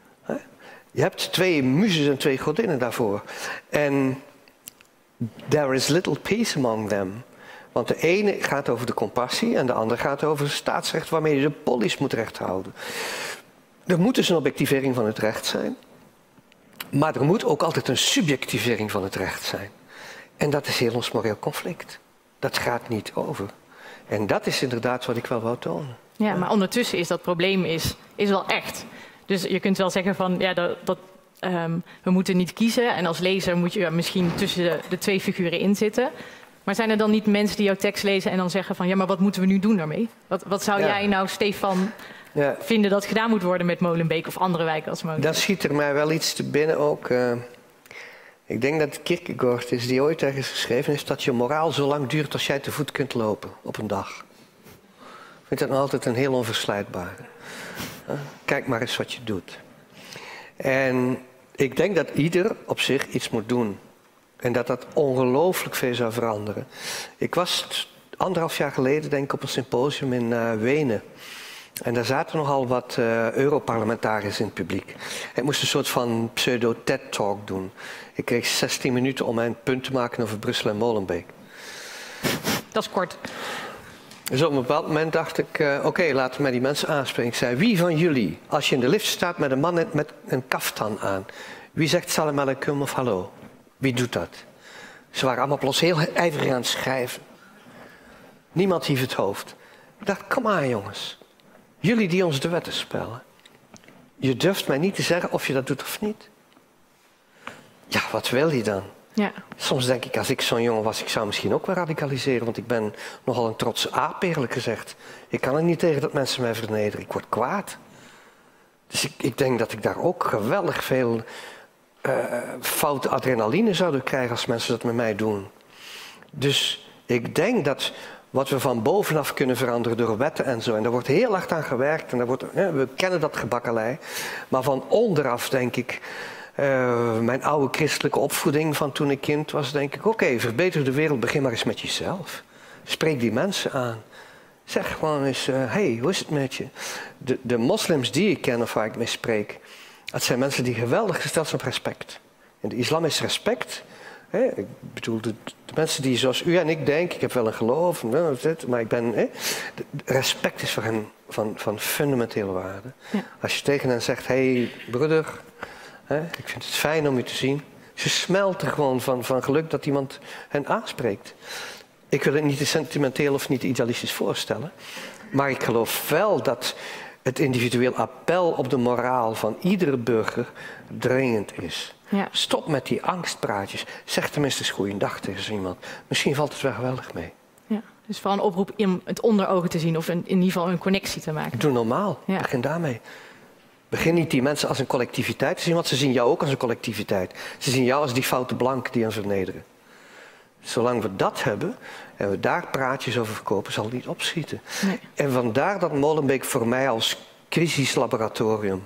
Je hebt 2 muzes en 2 godinnen daarvoor. En there is little peace among them. Want de ene gaat over de compassie en de andere gaat over het staatsrecht waarmee je de polis moet recht houden. Er moet dus een objectivering van het recht zijn. Maar er moet ook altijd een subjectivering van het recht zijn. En dat is heel ons moreel conflict. Dat gaat niet over. En dat is inderdaad wat ik wel wou tonen. Ja, maar ondertussen is dat probleem is wel echt. Dus je kunt wel zeggen van, ja, we moeten niet kiezen. En als lezer moet je misschien tussen de 2 figuren in zitten. Maar zijn er dan niet mensen die jouw tekst lezen en dan zeggen van, ja, maar wat moeten we nu doen daarmee? Wat zou jij nou, Stefan, vinden dat gedaan moet worden met Molenbeek of andere wijken als Molenbeek? Dan schiet er mij wel iets te binnen ook. Ik denk dat het Kierkegaard is die ooit ergens geschreven heeft dat je moraal zo lang duurt als jij te voet kunt lopen op een dag. Ik vind dat nog altijd een heel onverslijtbare. Kijk maar eens wat je doet. En ik denk dat ieder op zich iets moet doen. En dat ongelooflijk veel zou veranderen. Ik was 1,5 jaar geleden denk ik op een symposium in Wenen. En daar zaten nogal wat Europarlementariërs in het publiek. Ik moest een soort van pseudo-TED-talk doen. Ik kreeg 16 minuten om mijn punt te maken over Brussel en Molenbeek. Dat is kort. Dus op een bepaald moment dacht ik, oké, laten we met die mensen aanspreken. Ik zei, wie van jullie, als je in de lift staat met een man met een kaftan aan, wie zegt salam alaikum of hallo? Wie doet dat? Ze waren allemaal plots heel ijverig aan het schrijven. Niemand hief het hoofd. Ik dacht, kom aan jongens. Jullie die ons de wetten spellen. Je durft mij niet te zeggen of je dat doet of niet. Ja, wat wil je dan? Ja. Soms denk ik, als ik zo'n jongen was, ik zou misschien ook wel radicaliseren. Want ik ben nogal een trotse aap, eerlijk gezegd. Ik kan er niet tegen dat mensen mij vernederen. Ik word kwaad. Dus ik denk dat ik daar ook geweldig veel foute adrenaline zou krijgen als mensen dat met mij doen. Dus ik denk dat wat we van bovenaf kunnen veranderen door wetten en zo. En daar wordt heel hard aan gewerkt. En we kennen dat gebakkelei. Maar van onderaf denk ik... mijn oude christelijke opvoeding van toen ik kind was, denk ik... Oké, verbeter de wereld, begin maar eens met jezelf. Spreek die mensen aan. Zeg gewoon eens, hey, hoe is het met je? De moslims die ik ken of waar ik mee spreek... dat zijn mensen die geweldig gesteld zijn op respect. In de islam is respect... ik bedoel, de mensen die zoals u en ik denken... ik heb wel een geloof, maar ik ben... respect is voor hen van fundamentele waarde. Ja. Als je tegen hen zegt, hey, broeder... ik vind het fijn om u te zien. Ze smelten gewoon van geluk dat iemand hen aanspreekt. Ik wil het niet te sentimenteel of niet idealistisch voorstellen. Maar ik geloof wel dat het individueel appel op de moraal van iedere burger dringend is. Ja. Stop met die angstpraatjes. Zeg tenminste eens goeiedag tegen iemand. Misschien valt het wel geweldig mee. Ja, dus vooral een oproep om het onder ogen te zien of in ieder geval een connectie te maken. Doe normaal. Ja. Begin daarmee. Begin niet die mensen als een collectiviteit te zien, want ze zien jou ook als een collectiviteit. Ze zien jou als die foute blank die hen vernederen. Zolang we dat hebben en we daar praatjes over verkopen, zal het niet opschieten. Nee. En vandaar dat Molenbeek voor mij als crisislaboratorium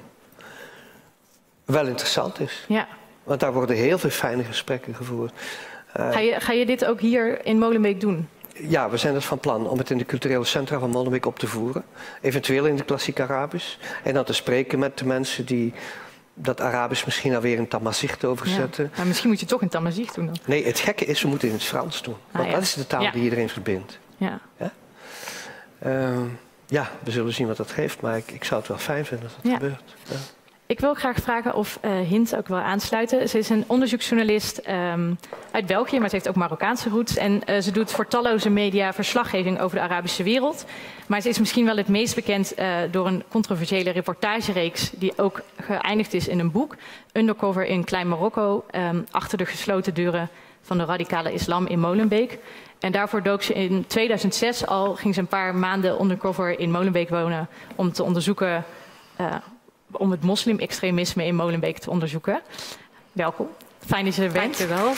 wel interessant is. Ja. Want daar worden heel veel fijne gesprekken gevoerd. Ga je dit ook hier in Molenbeek doen? Ja, we zijn dus van plan om het in de culturele centra van Molenbeek op te voeren. Eventueel in het klassiek Arabisch. En dan te spreken met de mensen die dat Arabisch misschien alweer in Tamazight overzetten. Ja, maar misschien moet je het toch in Tamazight doen dan? Nee, het gekke is, we moeten in het Frans doen. Want dat is de taal die iedereen verbindt. Ja. Ja? We zullen zien wat dat geeft. Maar ik zou het wel fijn vinden als dat gebeurt. Ja. Ik wil graag vragen of Hint ook wil aansluiten. Ze is een onderzoeksjournalist uit België, maar ze heeft ook Marokkaanse roots. En ze doet voor talloze media verslaggeving over de Arabische wereld. Maar ze is misschien wel het meest bekend door een controversiële reportagereeks... die ook geëindigd is in een boek. Undercover in Klein Marokko, achter de gesloten deuren van de radicale islam in Molenbeek. En daarvoor dook ze in 2006 al, ging ze een paar maanden undercover in Molenbeek wonen... om te onderzoeken... om het moslim-extremisme in Molenbeek te onderzoeken. Welkom. Fijn dat je er bent. Dank je wel.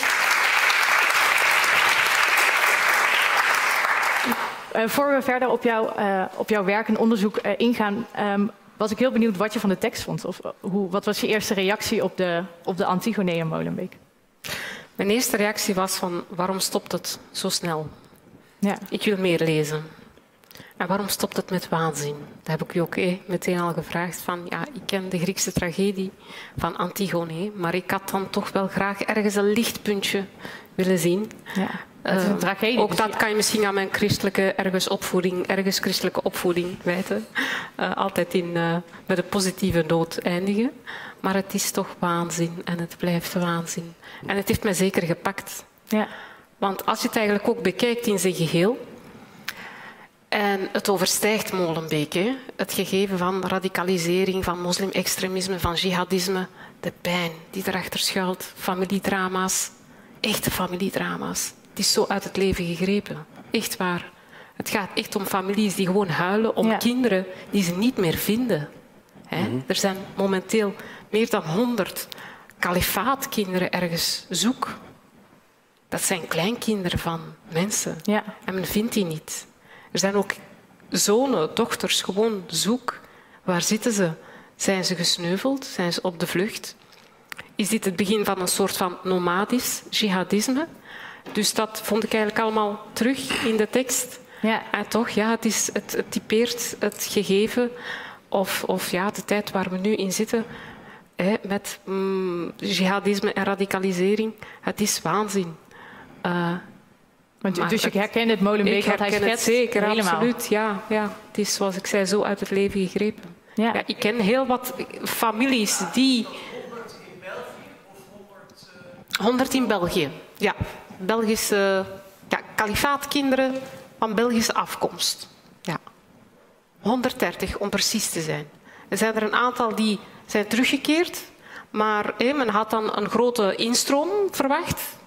Voor we verder op jouw werk en onderzoek ingaan... was ik heel benieuwd wat je van de tekst vond. Of wat was je eerste reactie op de Antigone in Molenbeek? Mijn eerste reactie was van, waarom stopt het zo snel? Ja. Ik wil meer lezen. En waarom stopt het met waanzin? Dat heb ik u ook meteen al gevraagd. Ik ken de Griekse tragedie van Antigone, maar ik had dan toch wel graag ergens een lichtpuntje willen zien. Ja, het is een tragedie. Ook dat kan je misschien aan mijn ergens christelijke opvoeding wijten. Altijd met een positieve noot eindigen. Maar het is toch waanzin en het blijft waanzin. En het heeft mij zeker gepakt. Ja. Want als je het eigenlijk ook bekijkt in zijn geheel... En het overstijgt Molenbeek, hè? Het gegeven van radicalisering, van moslim-extremisme, van jihadisme. De pijn die erachter schuilt, familiedrama's, echte familiedrama's. Het is zo uit het leven gegrepen, echt waar. Het gaat echt om families die gewoon huilen om kinderen die ze niet meer vinden. Er zijn momenteel meer dan 100 kalifaatkinderen ergens zoek. Dat zijn kleinkinderen van mensen. Ja. En men vindt die niet. Er zijn ook zonen, dochters, gewoon zoek. Waar zitten ze? Zijn ze gesneuveld? Zijn ze op de vlucht? Is dit het begin van een soort van nomadisch jihadisme? Dus dat vond ik eigenlijk allemaal terug in de tekst. Ja. En toch, het typeert het gegeven of de tijd waar we nu in zitten met jihadisme en radicalisering. Het is waanzin. Dus je herkent het Molenbeek wat hij schetst? Ik herken het zeker, helemaal. absoluut. Ja. Het is, zoals ik zei, zo uit het leven gegrepen. Ja. Ja, ik ken heel wat families die... 100 in België. Ja, Belgische kalifaatkinderen van Belgische afkomst. Ja. 130 om precies te zijn. Er zijn er een aantal die zijn teruggekeerd, maar men had dan een grote instroom verwacht.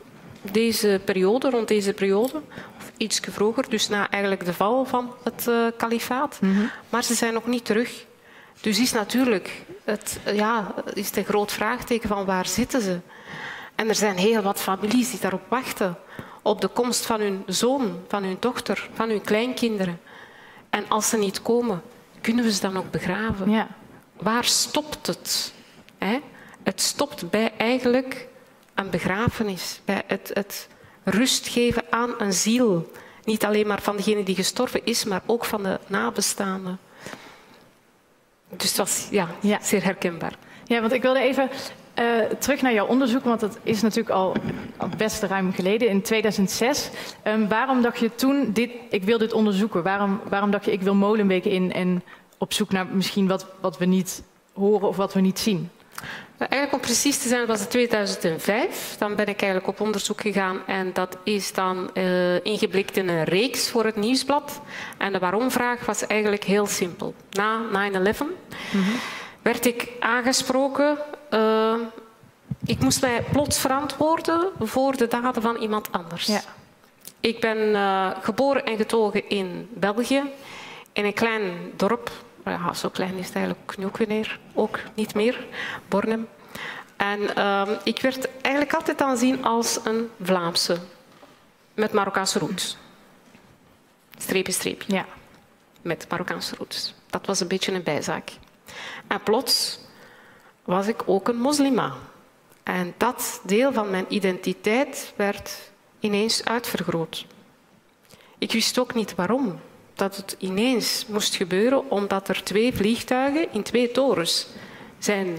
deze periode, rond deze periode, of iets vroeger, dus na eigenlijk de val van het kalifaat. Maar ze zijn nog niet terug. Dus is natuurlijk is een groot vraagteken van waar zitten ze? En er zijn heel wat families die daarop wachten. Op de komst van hun zoon, van hun dochter, van hun kleinkinderen. En als ze niet komen, kunnen we ze dan ook begraven? Ja. Waar stopt het? Het stopt bij eigenlijk een begrafenis. Bij het rust geven aan een ziel. Niet alleen maar van degene die gestorven is, maar ook van de nabestaanden. Dus dat was zeer herkenbaar. Ja, want ik wilde even terug naar jouw onderzoek, want dat is natuurlijk al best ruim geleden, in 2006. Waarom dacht je toen, ik wil dit onderzoeken? Waarom dacht je, ik wil Molenbeek in en op zoek naar misschien wat we niet horen of wat we niet zien? Eigenlijk om precies te zijn was het 2005. Dan ben ik eigenlijk op onderzoek gegaan en dat is dan ingeblikt in een reeks voor het Nieuwsblad. En de waarom-vraag was eigenlijk heel simpel. Na 9/11 werd ik aangesproken. Ik moest mij plots verantwoorden voor de daden van iemand anders. Ja. Ik ben geboren en getogen in België, in een klein dorp. Ja, zo klein is het eigenlijk ook niet meer, Bornem. En ik werd eigenlijk altijd aanzien als een Vlaamse, met Marokkaanse roots. Streepje. Ja. Met Marokkaanse roots. Dat was een beetje een bijzaak. En plots was ik ook een moslima. En dat deel van mijn identiteit werd ineens uitvergroot. Ik wist ook niet waarom. Dat het ineens moest gebeuren omdat er 2 vliegtuigen in 2 torens zijn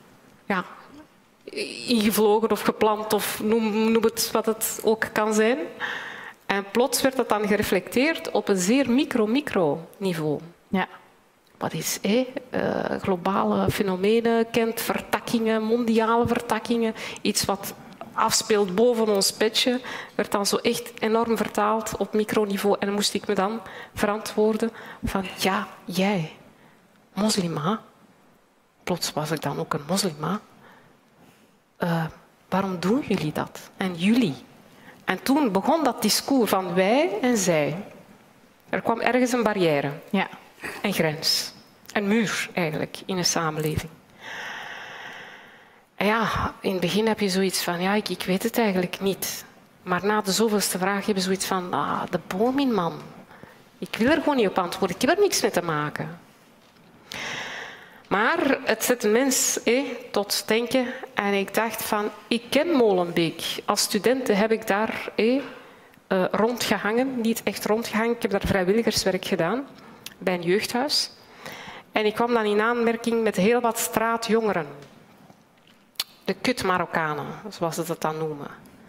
ingevlogen of gepland of noem het wat het ook kan zijn. En plots werd dat dan gereflecteerd op een zeer micro niveau. Ja. Wat is globale fenomenen kent, vertakkingen, mondiale vertakkingen, iets wat afspeelt boven ons petje, werd dan zo echt enorm vertaald op microniveau. En dan moest ik me dan verantwoorden van, ja, jij, moslima. Plots was ik dan ook een moslima. Waarom doen jullie dat? En jullie? En toen begon dat discours van wij en zij. Er kwam ergens een barrière. Ja. Een grens. Een muur eigenlijk in een samenleving. En ja, in het begin heb je zoiets van, ja, ik weet het eigenlijk niet. Maar na de zoveelste vraag heb je zoiets van, de Bomin, man. Ik wil er gewoon niet op antwoorden. Ik heb er niks mee te maken. Maar het zet de mens tot denken. En ik dacht van, ik ken Molenbeek. Als student heb ik daar rondgehangen. Niet echt rondgehangen. Ik heb daar vrijwilligerswerk gedaan. Bij een jeugdhuis. En ik kwam dan in aanmerking met heel wat straatjongeren. De kut-Marokkanen, zoals ze dat dan noemen.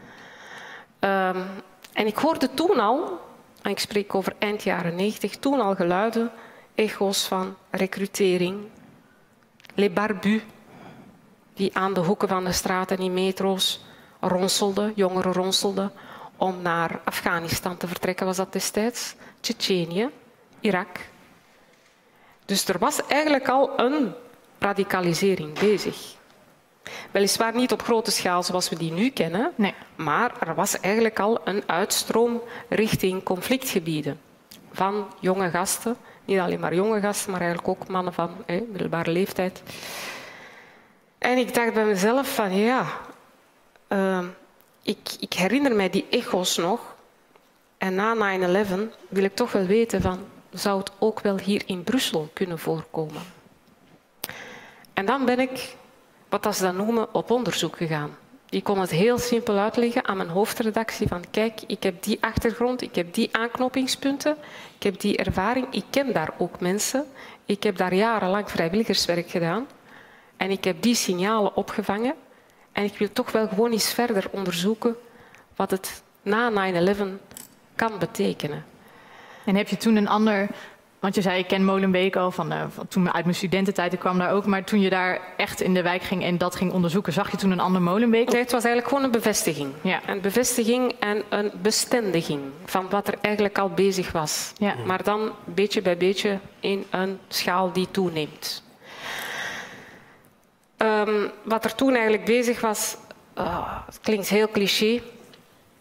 En ik hoorde toen al, en ik spreek over eind jaren 90, toen al geluiden, echo's van recrutering. Les barbus, die aan de hoeken van de straten en in metro's ronselden, jongeren ronselden, om naar Afghanistan te vertrekken, was dat destijds. Tsjetsjenië, Irak. Dus er was eigenlijk al een radicalisering bezig. Weliswaar niet op grote schaal zoals we die nu kennen, nee. Maar er was eigenlijk al een uitstroom richting conflictgebieden. Van jonge gasten, niet alleen maar jonge gasten, maar eigenlijk ook mannen van middelbare leeftijd. En ik dacht bij mezelf van ik herinner mij die echo's nog. En na 9/11 wil ik toch wel weten van, zou het ook wel hier in Brussel kunnen voorkomen? En dan ben ik, wat ze dan noemen, op onderzoek gegaan. Ik kon het heel simpel uitleggen aan mijn hoofdredactie van kijk, ik heb die achtergrond, ik heb die aanknopingspunten, ik heb die ervaring, ik ken daar ook mensen, ik heb daar jarenlang vrijwilligerswerk gedaan en ik heb die signalen opgevangen en ik wil toch wel gewoon eens verder onderzoeken wat het na 9/11 kan betekenen. En heb je toen een ander... Want je zei, ik ken Molenbeek al van toen uit mijn studententijd, ik kwam daar ook. Maar toen je daar echt in de wijk ging en dat ging onderzoeken, zag je toen een ander Molenbeek? Nee, het was eigenlijk gewoon een bevestiging. Ja. Een bevestiging en een bestendiging van wat er eigenlijk al bezig was. Ja. Maar dan beetje bij beetje in een schaal die toeneemt. Wat er toen eigenlijk bezig was, het klinkt heel cliché,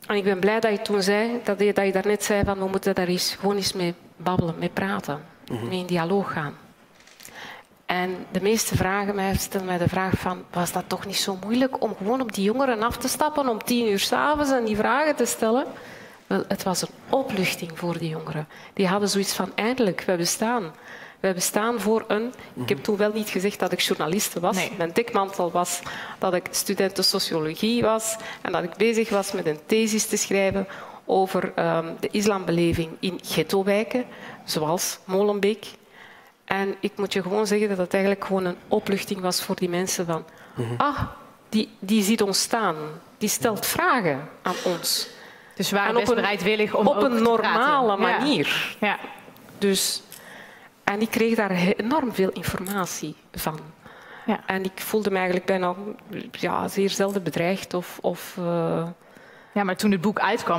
En ik ben blij dat je toen zei, dat je daarnet zei van we moeten daar gewoon eens mee babbelen, mee praten, mee in dialoog gaan. En de meeste vragen stellen mij de vraag van, was dat toch niet zo moeilijk om gewoon op die jongeren af te stappen om 10 uur 's avonds en die vragen te stellen? Wel, het was een opluchting voor die jongeren. Die hadden zoiets van, eindelijk, wij bestaan. Wij bestaan voor een... Ik heb toen wel niet gezegd dat ik journaliste was. Nee. Mijn dekmantel was dat ik studenten sociologie was en dat ik bezig was met een thesis te schrijven over de islambeleving in ghettowijken, zoals Molenbeek. En ik moet je gewoon zeggen dat het eigenlijk gewoon een opluchting was voor die mensen van... die ziet ons staan. Die stelt vragen aan ons. Dus we waren best bereidwillig om op een normale manier. Ja. Dus, en ik kreeg daar enorm veel informatie van. Ja. En ik voelde me eigenlijk bijna zeer zelden bedreigd. Ja, maar toen het boek uitkwam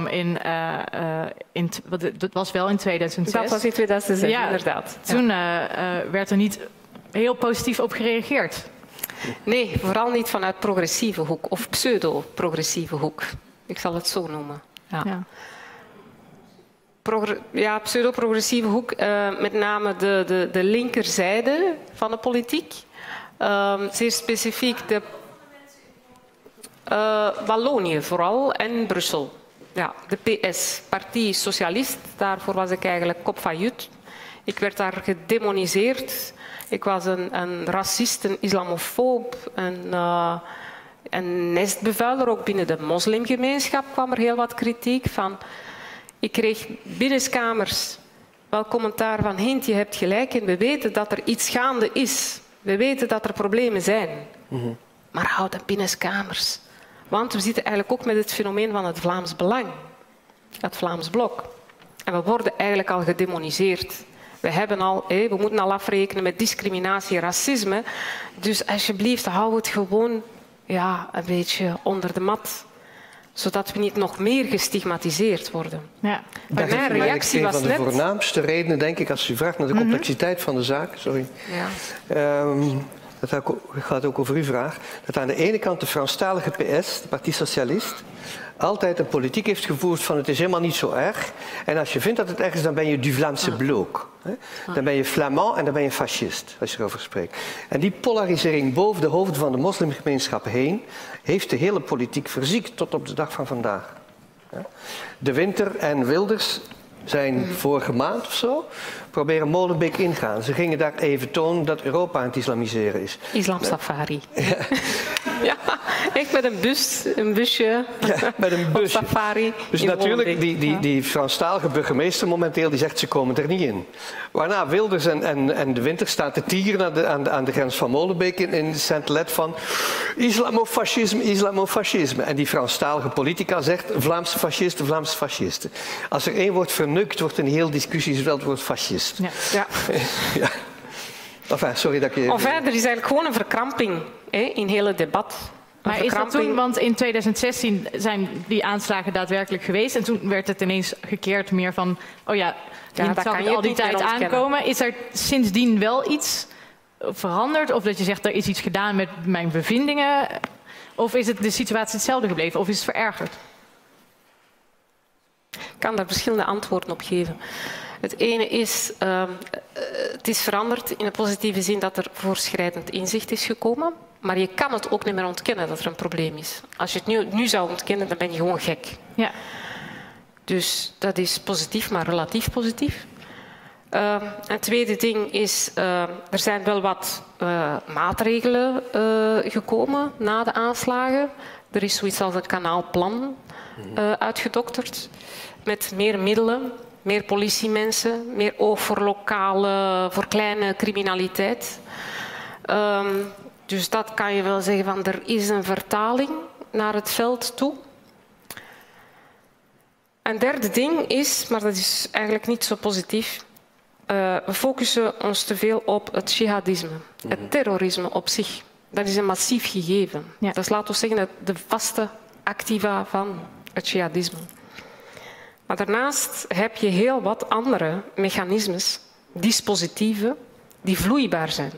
dat was wel in 2006. Dat was in 2006, inderdaad. Toen werd er niet heel positief op gereageerd. Nee, vooral niet vanuit progressieve hoek of pseudo-progressieve hoek. Ik zal het zo noemen. Ja. Pseudo-progressieve hoek, met name de linkerzijde van de politiek. Zeer specifiek de Wallonië vooral en Brussel. Ja, de PS, Parti Socialist, daarvoor was ik eigenlijk kop van jut. Ik werd daar gedemoniseerd. Ik was een racist, een islamofoob, een nestbevuiler. Ook binnen de moslimgemeenschap kwam er heel wat kritiek van. Ik kreeg binnenskamers wel commentaar van Hint, je hebt gelijk en we weten dat er iets gaande is. We weten dat er problemen zijn. Maar houd de binnenskamers. Want we zitten eigenlijk ook met het fenomeen van het Vlaams Belang. Het Vlaams Blok. En we worden eigenlijk al gedemoniseerd. We moeten al afrekenen met discriminatie en racisme. Dus alsjeblieft, hou het gewoon een beetje onder de mat. Zodat we niet nog meer gestigmatiseerd worden. Ja. Maar mijn reactie was net... Een van de voornaamste redenen, denk ik, als u vraagt naar de complexiteit van de zaak... Sorry. Ja. Dat gaat ook over uw vraag. Dat aan de ene kant de Franstalige PS, de Parti Socialist, altijd een politiek heeft gevoerd van het is helemaal niet zo erg. En als je vindt dat het erg is, dan ben je du Vlaamse blok. Dan ben je Flamand en dan ben je fascist, als je erover spreekt. En die polarisering boven de hoofden van de moslimgemeenschap heen heeft de hele politiek verziekt tot op de dag van vandaag. De Winter en Wilders zijn vorige maand of zo proberen Molenbeek ingaan. Ze gingen daar even tonen dat Europa aan het islamiseren is. Islamsafari. Ja, echt met een busje. Ja, met een busje. Safari. Dus natuurlijk, die Franstalige burgemeester momenteel, die zegt ze komen er niet in. Waarna Wilders en de Winter staan te tieren aan de grens van Molenbeek in Saint-Let van islamofascisme, islamofascisme. En die Franstalige politica zegt Vlaamse fascisten, Vlaamse fascisten. Als er één wordt vernukt, wordt een heel discussie wel het woord fascist. Ja. Ja. Enfin, sorry dat ik je... Er is eigenlijk gewoon een verkramping in heel het debat. Maar is dat toen, want in 2016 zijn die aanslagen daadwerkelijk geweest en toen werd het ineens gekeerd meer van, dat kan je al die tijd aankomen. Is er sindsdien wel iets veranderd of dat je zegt er is iets gedaan met mijn bevindingen of is het de situatie hetzelfde gebleven of is het verergerd? Ik kan daar verschillende antwoorden op geven. Het ene is, het is veranderd in de positieve zin dat er voorschrijdend inzicht is gekomen. Maar je kan het ook niet meer ontkennen dat er een probleem is. Als je het nu zou ontkennen, dan ben je gewoon gek. Ja. Dus dat is positief, maar relatief positief. Een tweede ding is, er zijn wel wat maatregelen gekomen na de aanslagen. Er is zoiets als een kanaalplan uitgedokterd met meer middelen. Meer politiemensen, meer oog voor kleine criminaliteit. Dus dat kan je wel zeggen van er is een vertaling naar het veld toe. Een derde ding is, maar dat is eigenlijk niet zo positief. We focussen ons te veel op het jihadisme, het terrorisme op zich. Dat is een massief gegeven. Ja. Dat is, laten we zeggen, de vaste activa van het jihadisme. Maar daarnaast heb je heel wat andere mechanismes, dispositieven, die vloeibaar zijn.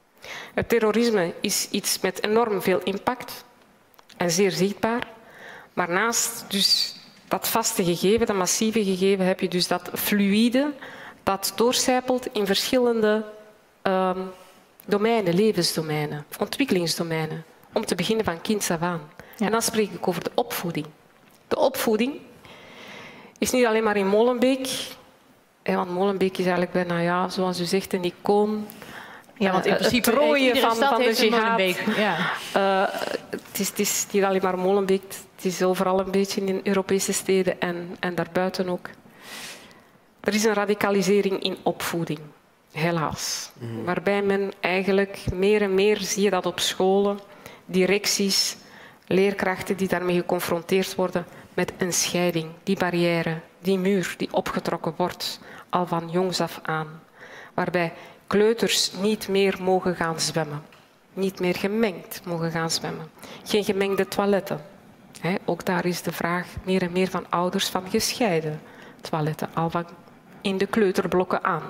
Het terrorisme is iets met enorm veel impact en zeer zichtbaar. Maar naast dus dat vaste gegeven, dat massieve gegeven, heb je dus dat fluïde dat doorcijpelt in verschillende domeinen, levensdomeinen, ontwikkelingsdomeinen. Om te beginnen van kinds af aan. Ja. En dan spreek ik over de opvoeding. De opvoeding is niet alleen maar in Molenbeek. Want Molenbeek is eigenlijk bijna, ja, zoals u zegt, een icoon. Ja, want in principe het rooien van de jihad. Ja. Het is niet alleen maar Molenbeek, het is overal een beetje in Europese steden en daarbuiten ook. Er is een radicalisering in opvoeding, helaas. Waarbij men eigenlijk meer en meer, zie je dat op scholen, directies, leerkrachten die daarmee geconfronteerd worden met een scheiding, die barrière, die muur die opgetrokken wordt, al van jongs af aan. Waarbij kleuters niet meer mogen gaan zwemmen. Niet meer gemengd mogen gaan zwemmen. Geen gemengde toiletten. Ook daar is de vraag meer en meer van ouders van gescheiden toiletten. Al van in de kleuterblokken aan.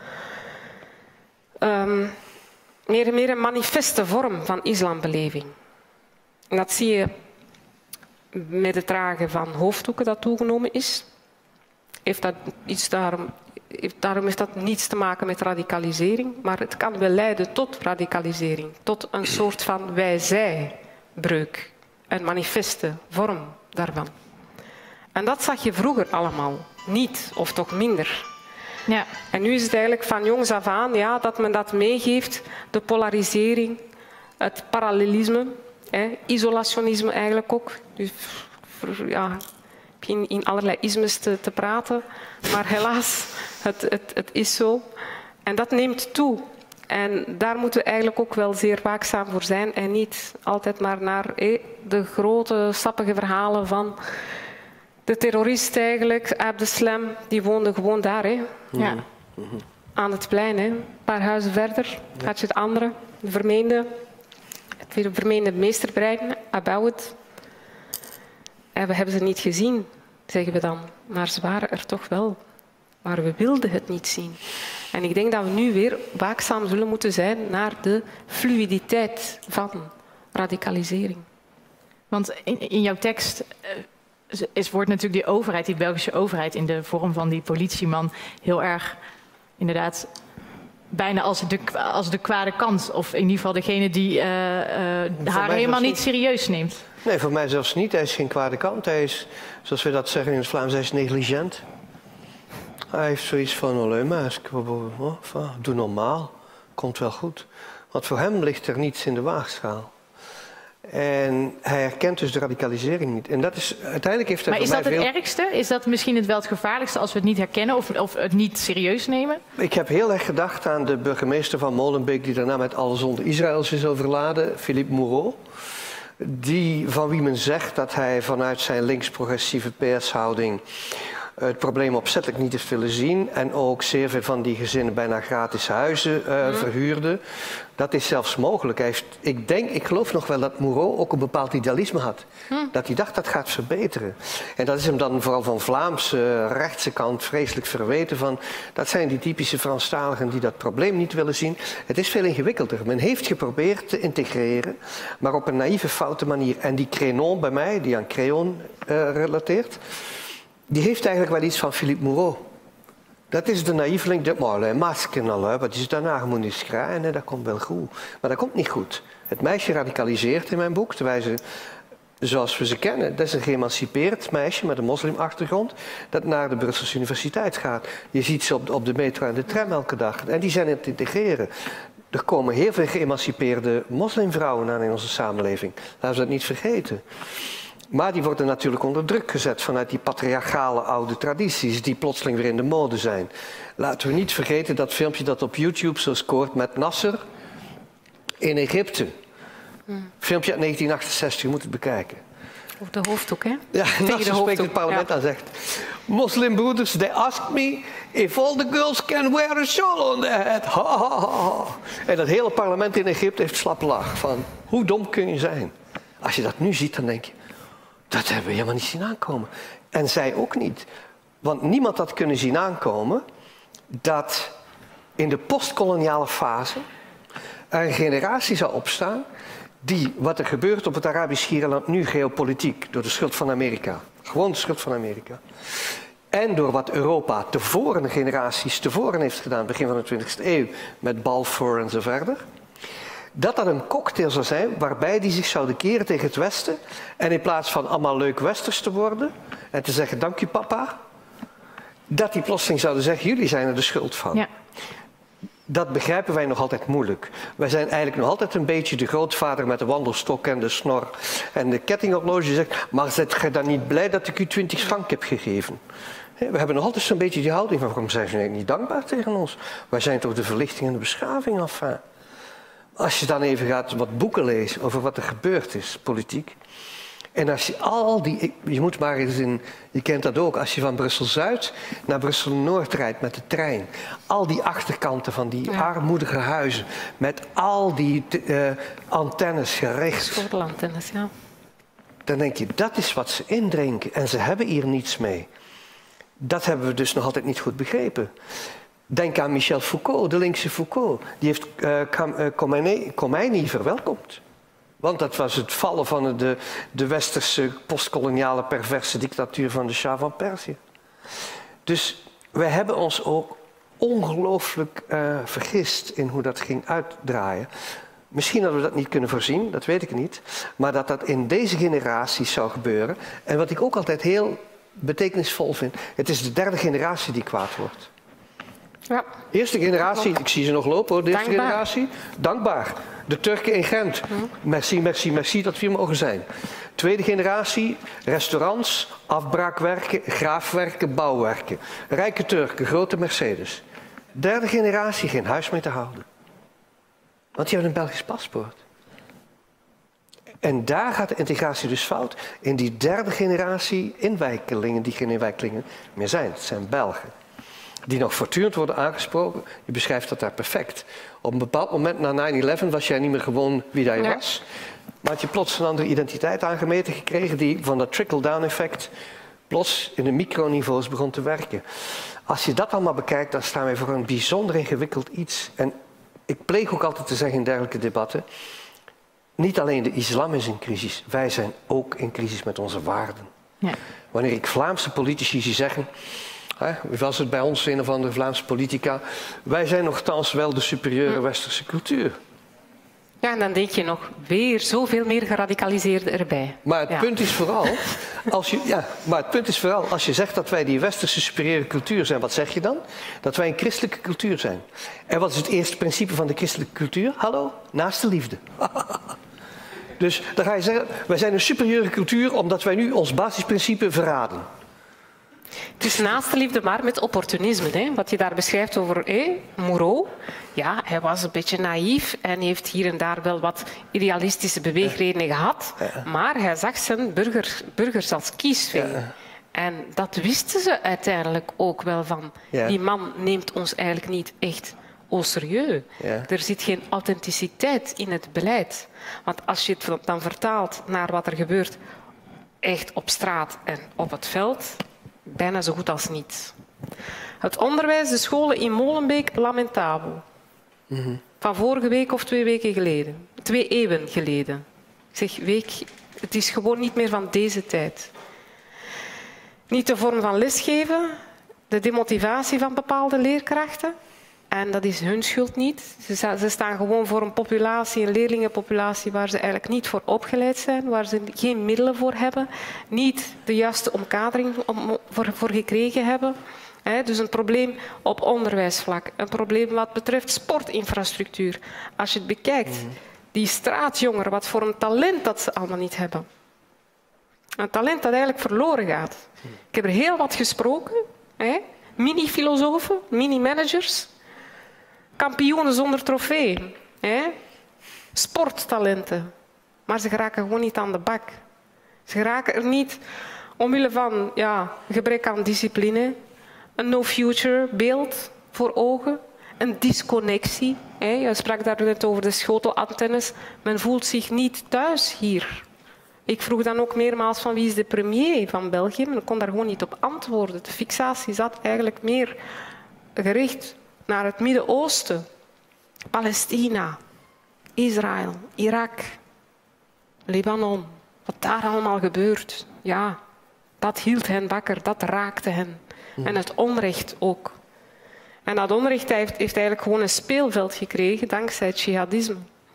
Meer en meer een manifeste vorm van islambeleving. En dat zie je met het dragen van hoofddoeken dat toegenomen is. Daarom heeft dat niets te maken met radicalisering, maar het kan wel leiden tot radicalisering, tot een soort van wij-zij-breuk, een manifeste vorm daarvan. En dat zag je vroeger allemaal niet, of toch minder. Ja. En nu is het eigenlijk van jongs af aan dat men dat meegeeft, de polarisering, het parallelisme, isolationisme eigenlijk ook. Dus, in allerlei ismes te praten, maar helaas, het is zo. En dat neemt toe. En daar moeten we eigenlijk ook wel zeer waakzaam voor zijn en niet altijd maar naar de grote, sappige verhalen van de terrorist eigenlijk, Abdeslam, die woonde gewoon daar. Ja. Aan het plein. Een paar huizen verder had je het andere, het vermeende meesterbrein, Aboued. En we hebben ze niet gezien, zeggen we dan. Maar ze waren er toch wel. Maar we wilden het niet zien. En ik denk dat we nu weer waakzaam zullen moeten zijn naar de fluïditeit van radicalisering. Want in jouw tekst wordt natuurlijk die overheid, die Belgische overheid, in de vorm van die politieman heel erg, inderdaad, bijna als de kwade kant. Of in ieder geval degene die haar helemaal niet serieus neemt. Nee, voor mij zelfs niet. Hij is geen kwade kant. Hij is, zoals we dat zeggen in het Vlaams, hij is negligent. Hij heeft zoiets van, doe normaal, komt wel goed. Want voor hem ligt er niets in de waagschaal. En hij herkent dus de radicalisering niet. En dat is, uiteindelijk heeft hij. Maar is dat het ergste? Is dat misschien wel het gevaarlijkste als we het niet herkennen of het niet serieus nemen? Ik heb heel erg gedacht aan de burgemeester van Molenbeek, die daarna met alle zonde Israëls is overladen, Philippe Moureau. Van wie men zegt dat hij vanuit zijn links-progressieve PS-houding het probleem opzettelijk niet heeft willen zien. En ook zeer veel van die gezinnen bijna gratis huizen verhuurde. Dat is zelfs mogelijk. Ik geloof nog wel dat Moureau ook een bepaald idealisme had. Dat hij dacht dat gaat verbeteren. En dat is hem dan vooral van Vlaamse rechtse kant vreselijk verweten van. Dat zijn die typische Franstaligen die dat probleem niet willen zien. Het is veel ingewikkelder. Men heeft geprobeerd te integreren, maar op een naïeve, foute manier. En die Crénon bij mij, die aan Créon relateert, die heeft eigenlijk wel iets van Philippe Moureau. Dat is de naïveling, masken al, wat is daarna, je moet niet schrijven, dat komt wel goed. Maar dat komt niet goed. Het meisje radicaliseert in mijn boek, terwijl ze, zoals we ze kennen, dat is een geëmancipeerd meisje met een moslimachtergrond, dat naar de Brusselse Universiteit gaat. Je ziet ze op de metro en de tram elke dag. En die zijn aan het integreren. Er komen heel veel geëmancipeerde moslimvrouwen aan in onze samenleving. Laten we dat niet vergeten. Maar die worden natuurlijk onder druk gezet vanuit die patriarchale oude tradities die plotseling weer in de mode zijn. Laten we niet vergeten dat filmpje dat op YouTube zo scoort met Nasser in Egypte. Filmpje uit 1968, je moet het bekijken. Of de hoofddoek, hè? Ja, Nasser spreekt het parlement aan, zegt: Moslimbroeders, they asked me if all the girls can wear a shawl on their head. Ha, ha, ha, ha. En dat hele parlement in Egypte heeft slappe lach van, hoe dom kun je zijn? Als je dat nu ziet, dan denk je, dat hebben we helemaal niet zien aankomen. En zij ook niet. Want niemand had kunnen zien aankomen dat in de postkoloniale fase er een generatie zou opstaan wat er gebeurt op het Arabisch Schiereiland nu geopolitiek, door de schuld van Amerika. Gewoon de schuld van Amerika. En door wat Europa tevoren generaties tevoren heeft gedaan, begin van de 20e eeuw, met Balfour en zo verder. Dat een cocktail zou zijn waarbij die zich zouden keren tegen het Westen. En in plaats van allemaal leuk Westers te worden en te zeggen dank u papa, dat die plotseling zouden zeggen jullie zijn er de schuld van. Ja. Dat begrijpen wij nog altijd moeilijk. Wij zijn eigenlijk nog altijd een beetje de grootvader met de wandelstok en de snor en de kettinghorloge die zegt, maar zijt gij dan niet blij dat ik u 20 frank heb gegeven? We hebben nog altijd zo'n beetje die houding van waarom zijn ze eigenlijk niet dankbaar tegen ons? Wij zijn toch de verlichting en de beschaving af. Als je dan even gaat wat boeken lezen over wat er gebeurd is, politiek. En als je je moet maar eens je kent dat ook, als je van Brussel-Zuid naar Brussel-Noord rijdt met de trein. Al die achterkanten van die armoedige huizen, met al die antennes gericht. Schotelantennes, ja. Dan denk je, dat is wat ze indrinken en ze hebben hier niets mee. Dat hebben we dus nog altijd niet goed begrepen. Denk aan Michel Foucault, de linkse Foucault. Die heeft Khomeini verwelkomd. Want dat was het vallen van de westerse postkoloniale perverse dictatuur van de Shah van Perzië. Dus wij hebben ons ook ongelooflijk vergist in hoe dat ging uitdraaien. Misschien hadden we dat niet kunnen voorzien, dat weet ik niet. Maar dat dat in deze generatie zou gebeuren. En wat ik ook altijd heel betekenisvol vind, het is de derde generatie die kwaad wordt. Ja. Eerste generatie, ik zie ze nog lopen hoor, de eerste generatie, dankbaar. De Turken in Gent, merci, merci, merci dat we hier mogen zijn. Tweede generatie, restaurants, afbraakwerken, graafwerken, bouwwerken. Rijke Turken, grote Mercedes. Derde generatie, geen huis meer te houden. Want die hebben een Belgisch paspoort. En daar gaat de integratie dus fout. In die derde generatie inwijkelingen, die geen inwijkelingen meer zijn. Het zijn Belgen. Die nog voortdurend worden aangesproken. Je beschrijft dat daar perfect. Op een bepaald moment na 9/11 was jij niet meer gewoon wie dat je was. Maar had je plots een andere identiteit aangemeten gekregen die van dat trickle-down effect plots in de microniveaus begon te werken. Als je dat allemaal bekijkt, dan staan wij voor een bijzonder ingewikkeld iets. En ik pleeg ook altijd te zeggen in dergelijke debatten, niet alleen de islam is in crisis, wij zijn ook in crisis met onze waarden. Ja. Wanneer ik Vlaamse politici zie zeggen, was het bij ons een of andere Vlaamse politica, wij zijn nogthans wel de superieure westerse cultuur. Ja, en dan denk je nog weer zoveel meer geradicaliseerde erbij. Maar het punt is vooral, als je zegt dat wij die westerse superieure cultuur zijn, wat zeg je dan? Dat wij een christelijke cultuur zijn. En wat is het eerste principe van de christelijke cultuur? Hallo, naaste liefde. Dus dan ga je zeggen, wij zijn een superieure cultuur omdat wij nu ons basisprincipe verraden. Het is naaste liefde, maar met opportunisme. Hè? Wat je daar beschrijft over Moreau. Ja, hij was een beetje naïef en heeft hier en daar wel wat idealistische beweegredenen gehad. Maar hij zag zijn burgers als kiesvee. En dat wisten ze uiteindelijk ook wel van. Die man neemt ons eigenlijk niet echt au sérieux. Er zit geen authenticiteit in het beleid. Want als je het dan vertaalt naar wat er gebeurt echt op straat en op het veld, bijna zo goed als niets. Het onderwijs, de scholen in Molenbeek, lamentabel. Van vorige week of 2 weken geleden. 2 eeuwen geleden. Ik zeg week, het is gewoon niet meer van deze tijd. Niet de vorm van lesgeven, de demotivatie van bepaalde leerkrachten. En dat is hun schuld niet. Ze staan gewoon voor een populatie, een leerlingenpopulatie waar ze eigenlijk niet voor opgeleid zijn, waar ze geen middelen voor hebben, niet de juiste omkadering voor gekregen hebben. Dus een probleem op onderwijsvlak, een probleem wat betreft sportinfrastructuur. Als je het bekijkt, die straatjongeren, wat voor een talent dat ze allemaal niet hebben. Een talent dat eigenlijk verloren gaat. Ik heb er heel wat gesproken. Mini-filosofen, mini-managers. Kampioenen zonder trofee. Sporttalenten. Maar ze geraken gewoon niet aan de bak. Ze geraken er niet omwille van gebrek aan discipline, een no-future beeld voor ogen, een disconnectie. Je sprak daar net over de schotelantennes. Men voelt zich niet thuis hier. Ik vroeg dan ook meermaals van wie is de premier van België. Men kon daar gewoon niet op antwoorden. De fixatie zat eigenlijk meer gericht naar het Midden-Oosten, Palestina, Israël, Irak. Libanon, wat daar allemaal gebeurt. Ja, dat hield hen wakker, dat raakte hen. En het onrecht ook. En dat onrecht heeft eigenlijk gewoon een speelveld gekregen dankzij het jihadisme.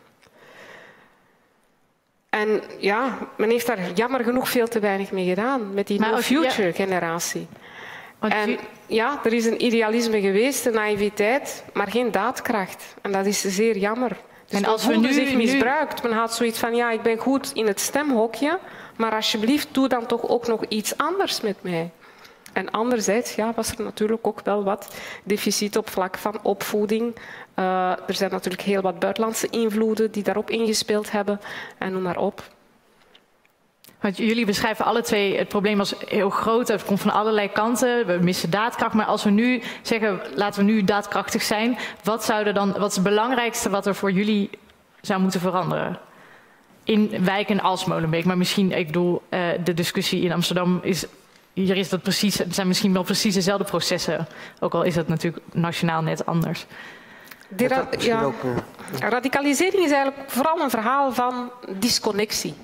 En ja, men heeft daar jammer genoeg veel te weinig mee gedaan met die No Future generatie. En ja, er is een idealisme geweest, een naïviteit, maar geen daadkracht. En dat is zeer jammer. Dus en als men voelde zich misbruikt. Men had zoiets van, ja, ik ben goed in het stemhokje, maar alsjeblieft, doe dan toch ook nog iets anders met mij. En anderzijds ja, was er natuurlijk ook wel wat deficit op vlak van opvoeding. Er zijn natuurlijk heel wat buitenlandse invloeden die daarop ingespeeld hebben. En noem maar op. Want jullie beschrijven alle twee het probleem als heel groot. Het komt van allerlei kanten. We missen daadkracht. Maar als we nu zeggen, laten we nu daadkrachtig zijn. Wat is het belangrijkste wat er voor jullie zou moeten veranderen? In wijken als Molenbeek. Maar misschien, ik bedoel, de discussie in Amsterdam is... Hier is dat precies, het zijn misschien wel precies dezelfde processen. Ook al is het natuurlijk nationaal net anders. Radicalisering is eigenlijk vooral een verhaal van disconnectie.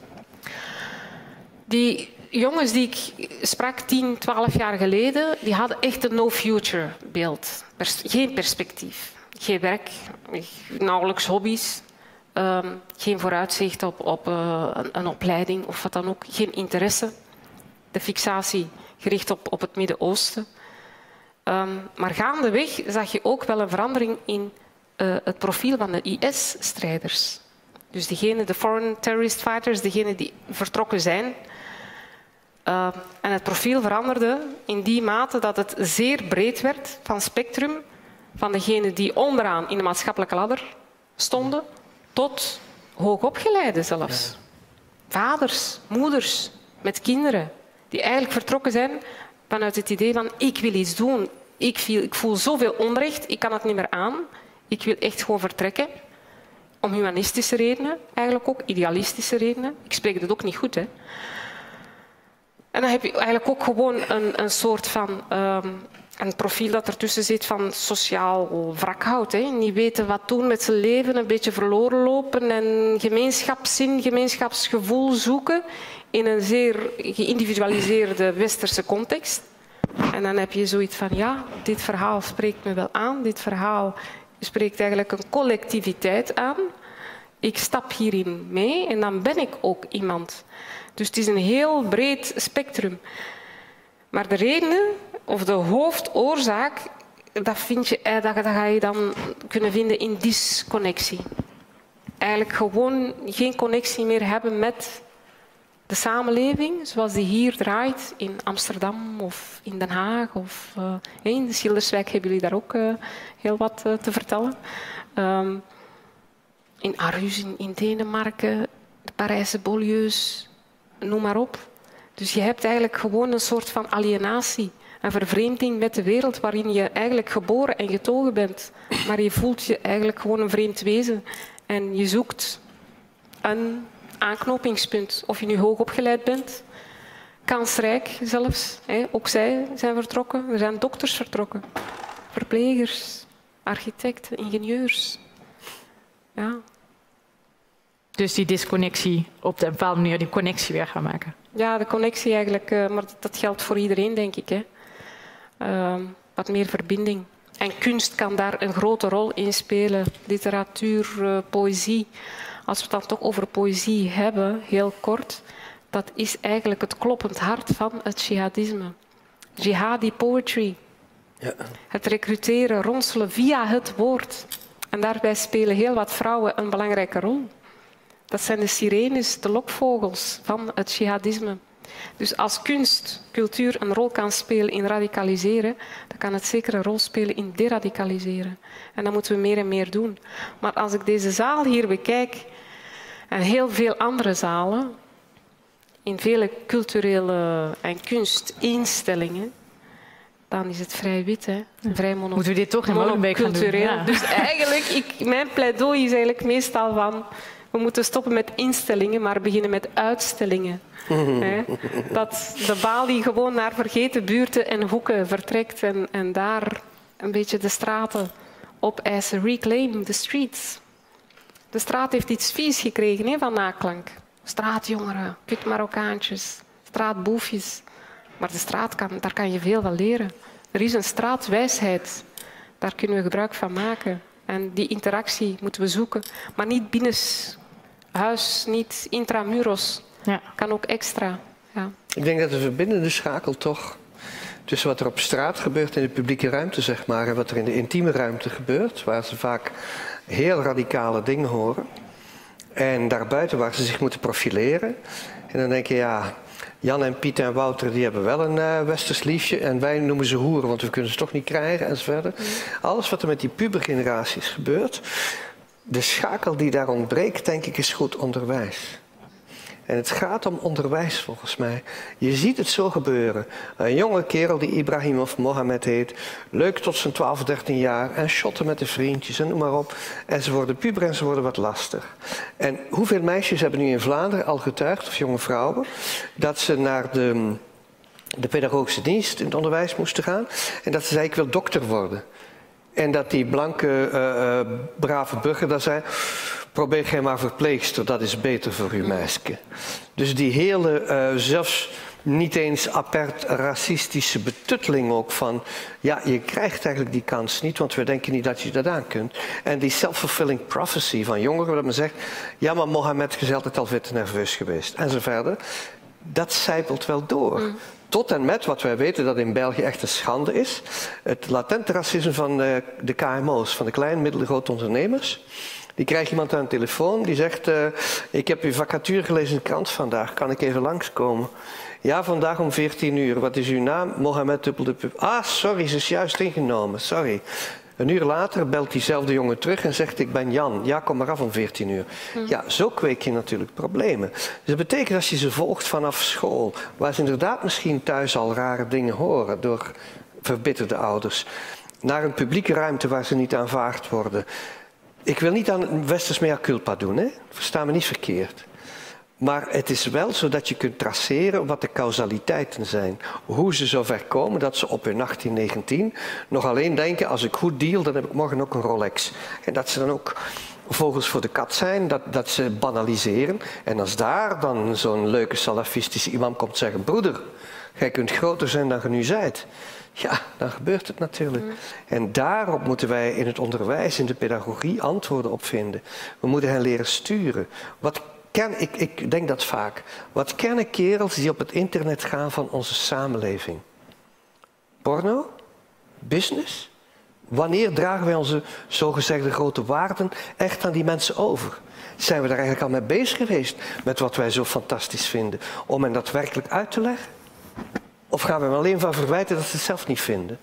Die jongens die ik sprak 10, 12 jaar geleden, die hadden echt een no-future beeld. Geen perspectief, geen werk, nauwelijks hobby's, geen vooruitzicht op een opleiding of wat dan ook, geen interesse. De fixatie gericht op het Midden-Oosten. Maar gaandeweg zag je ook wel een verandering in het profiel van de IS-strijders. Dus de foreign terrorist fighters, degenen die vertrokken zijn. En het profiel veranderde in die mate dat het zeer breed werd van spectrum van degenen die onderaan in de maatschappelijke ladder stonden, tot hoogopgeleiden zelfs. Vaders, moeders met kinderen. Die eigenlijk vertrokken zijn vanuit het idee van ik wil iets doen. Ik voel zoveel onrecht, ik kan het niet meer aan. Ik wil echt gewoon vertrekken. Om humanistische redenen, eigenlijk ook idealistische redenen. Ik spreek het ook niet goed, hè. En dan heb je eigenlijk ook gewoon een soort van... een profiel dat ertussen zit van sociaal wrakhout. Hè. Niet weten wat doen met zijn leven, een beetje verloren lopen en gemeenschapszin, gemeenschapsgevoel zoeken in een zeer geïndividualiseerde westerse context. En dan heb je zoiets van, ja, dit verhaal spreekt me wel aan. Dit verhaal spreekt eigenlijk een collectiviteit aan. Ik stap hierin mee en dan ben ik ook iemand. Dus het is een heel breed spectrum. Maar de redenen of de hoofdoorzaak, dat ga je dan kunnen vinden in disconnectie. Eigenlijk gewoon geen connectie meer hebben met de samenleving zoals die hier draait in Amsterdam of in Den Haag. Of in de Schilderswijk hebben jullie daar ook heel wat te vertellen. In Aarhus, in Denemarken, de Parijse banlieues, noem maar op. Dus je hebt eigenlijk gewoon een soort van alienatie. Een vervreemding met de wereld waarin je eigenlijk geboren en getogen bent. Maar je voelt je eigenlijk gewoon een vreemd wezen. En je zoekt een aanknopingspunt. Of je nu hoogopgeleid bent, kansrijk zelfs. Ook zij zijn vertrokken. Er zijn dokters vertrokken. Verplegers, architecten, ingenieurs. Ja. Dus die disconnectie op een bepaalde manier, die connectie weer gaan maken. Ja, de connectie eigenlijk, maar dat geldt voor iedereen, denk ik. Hè. Wat meer verbinding. En kunst kan daar een grote rol in spelen. Literatuur, poëzie. Als we het dan toch over poëzie hebben, heel kort, dat is eigenlijk het kloppend hart van het jihadisme. Jihadi poetry. Ja. Het recruteren, ronselen via het woord. En daarbij spelen heel wat vrouwen een belangrijke rol. Dat zijn de sirenes, de lokvogels van het jihadisme. Dus als kunst, cultuur een rol kan spelen in radicaliseren, dan kan het zeker een rol spelen in deradicaliseren. En dat moeten we meer en meer doen. Maar als ik deze zaal hier bekijk en heel veel andere zalen, in vele culturele en kunstinstellingen, dan is het vrij wit, hè? Vrij moeten we dit toch in Molenbeek gaan doen? Ja. Dus eigenlijk, mijn pleidooi is eigenlijk meestal van, we moeten stoppen met instellingen, maar beginnen met uitstellingen. Dat de balie gewoon naar vergeten buurten en hoeken vertrekt en daar een beetje de straten opeisen. Reclaim the streets. De straat heeft iets vies gekregen van naklank. straatjongeren, kut Marokkaantjes, straatboefjes. Maar de straat daar kan je veel van leren. Er is een straatwijsheid. Daar kunnen we gebruik van maken. En die interactie moeten we zoeken. Maar niet binnenshuis, niet intramuros. Ja. Kan ook extra. Ja. Ik denk dat de verbindende schakel toch tussen wat er op straat gebeurt in de publieke ruimte, zeg maar, en wat er in de intieme ruimte gebeurt, waar ze vaak heel radicale dingen horen. En daarbuiten waar ze zich moeten profileren. En dan denk je, ja, Jan en Piet en Wouter die hebben wel een westers liefje en wij noemen ze hoeren, want we kunnen ze toch niet krijgen enzovoort. Alles wat er met die pubergeneraties gebeurt, de schakel die daar ontbreekt, denk ik, is goed onderwijs. En het gaat om onderwijs volgens mij. Je ziet het zo gebeuren. Een jonge kerel die Ibrahim of Mohammed heet, leuk tot zijn 12, 13 jaar en shotten met de vriendjes en noem maar op. En ze worden puber en ze worden wat lastig. En hoeveel meisjes hebben nu in Vlaanderen al getuigd, of jonge vrouwen, dat ze naar de pedagogische dienst in het onderwijs moesten gaan en dat ze zei, ik wil dokter worden. En dat die blanke, brave burger daar zei, probeer geen maar verpleegster, dat is beter voor uw meisje. Dus die hele, zelfs niet eens apert racistische betutteling ook van, ja, je krijgt eigenlijk die kans niet, want we denken niet dat je dat aan kunt. En die self-fulfilling prophecy van jongeren, dat men zegt, ja, maar Mohammed is altijd al veel te nerveus geweest. En zo verder. Dat sijpelt wel door. Tot en met wat wij weten dat in België echt een schande is. Het latente racisme van de KMO's, van de kleine, middelgrote ondernemers. Die krijgt iemand aan de telefoon die zegt, ik heb uw vacature gelezen in de krant vandaag, kan ik even langskomen? Ja, vandaag om 14 uur. Wat is uw naam? Mohammed Dubbeldepup. Ah, sorry, ze is juist ingenomen, sorry. Een uur later belt diezelfde jongen terug en zegt, ik ben Jan. Ja, kom maar af om 14 uur. Ja, zo kweek je natuurlijk problemen. Dus dat betekent als je ze volgt vanaf school, waar ze inderdaad misschien thuis al rare dingen horen door verbitterde ouders, naar een publieke ruimte waar ze niet aanvaard worden. Ik wil niet aan westers mea culpa doen, hè? Versta me niet verkeerd. Maar het is wel zo dat je kunt traceren wat de causaliteiten zijn. Hoe ze zo ver komen dat ze op hun 18, 19 nog alleen denken, als ik goed deal, dan heb ik morgen ook een Rolex. En dat ze dan ook vogels voor de kat zijn, dat ze banaliseren. En als daar dan zo'n leuke salafistische imam komt zeggen, broeder, jij kunt groter zijn dan je nu zijt. Ja, dan gebeurt het natuurlijk. En daarop moeten wij in het onderwijs, in de pedagogie, antwoorden op vinden. We moeten hen leren sturen. Ik denk dat vaak. Wat kennen kerels die op het internet gaan van onze samenleving? Porno? Business? Wanneer dragen wij onze zogezegde grote waarden echt aan die mensen over? Zijn we daar eigenlijk al mee bezig geweest met wat wij zo fantastisch vinden? Om hen dat werkelijk uit te leggen? Of gaan we hem alleen van verwijten dat ze het zelf niet vinden?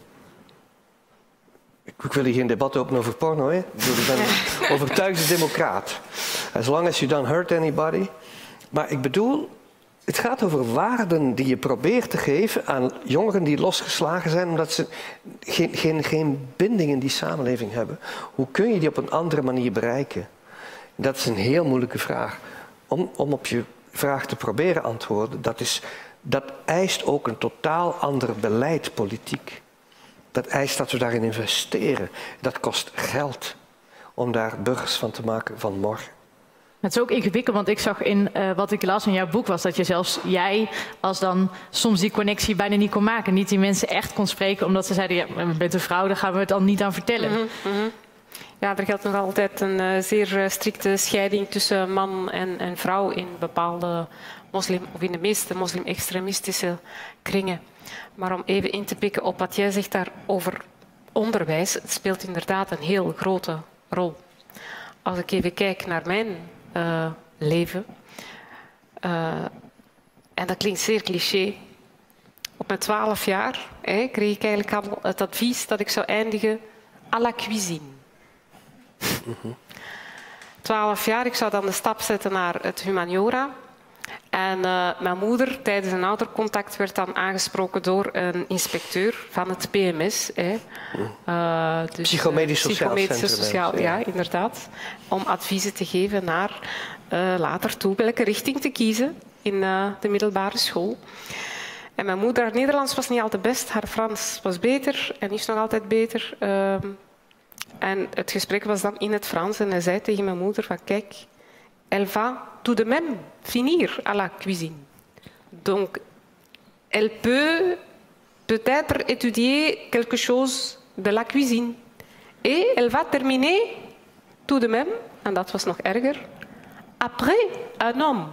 Ik wil hier geen debat openen over porno, hè? Ik ben een overtuigde democraat. As long as you don't hurt anybody. Maar ik bedoel, het gaat over waarden die je probeert te geven aan jongeren die losgeslagen zijn omdat ze geen binding in die samenleving hebben. Hoe kun je die op een andere manier bereiken? Dat is een heel moeilijke vraag. Om op je vraag te proberen antwoorden, dat eist ook een totaal ander beleid politiek. Dat eist dat we daarin investeren. Dat kost geld om daar burgers van te maken van morgen. Het is ook ingewikkeld, want ik zag in wat ik las in jouw boek was dat je zelfs jij als dan soms die connectie bijna niet kon maken. Niet die mensen echt kon spreken omdat ze zeiden, ja, je bent een vrouw, daar gaan we het dan niet aan vertellen. Ja, er geldt nog altijd een zeer strikte scheiding tussen man en vrouw in bepaalde of in de meeste moslim-extremistische kringen. Maar om even in te pikken op wat jij zegt daar over onderwijs, het speelt inderdaad een heel grote rol. Als ik even kijk naar mijn leven, en dat klinkt zeer cliché, op mijn 12 jaar kreeg ik eigenlijk al het advies dat ik zou eindigen à la cuisine. 12 jaar, ik zou dan de stap zetten naar het humaniora. En mijn moeder tijdens een oudercontact werd dan aangesproken door een inspecteur van het PMS. Dus, Psychomedisch Sociaal, ja, inderdaad. Om adviezen te geven naar later toe welke richting te kiezen in de middelbare school. En mijn moeder, haar Nederlands was niet altijd best, haar Frans was beter en is nog altijd beter. En het gesprek was dan in het Frans en hij zei tegen mijn moeder van kijk, elle va tout de même finir à la cuisine. Donc, elle peut peut-être étudier quelque chose de la cuisine. Et elle va terminer tout de même, en dat was nog erger, après un homme.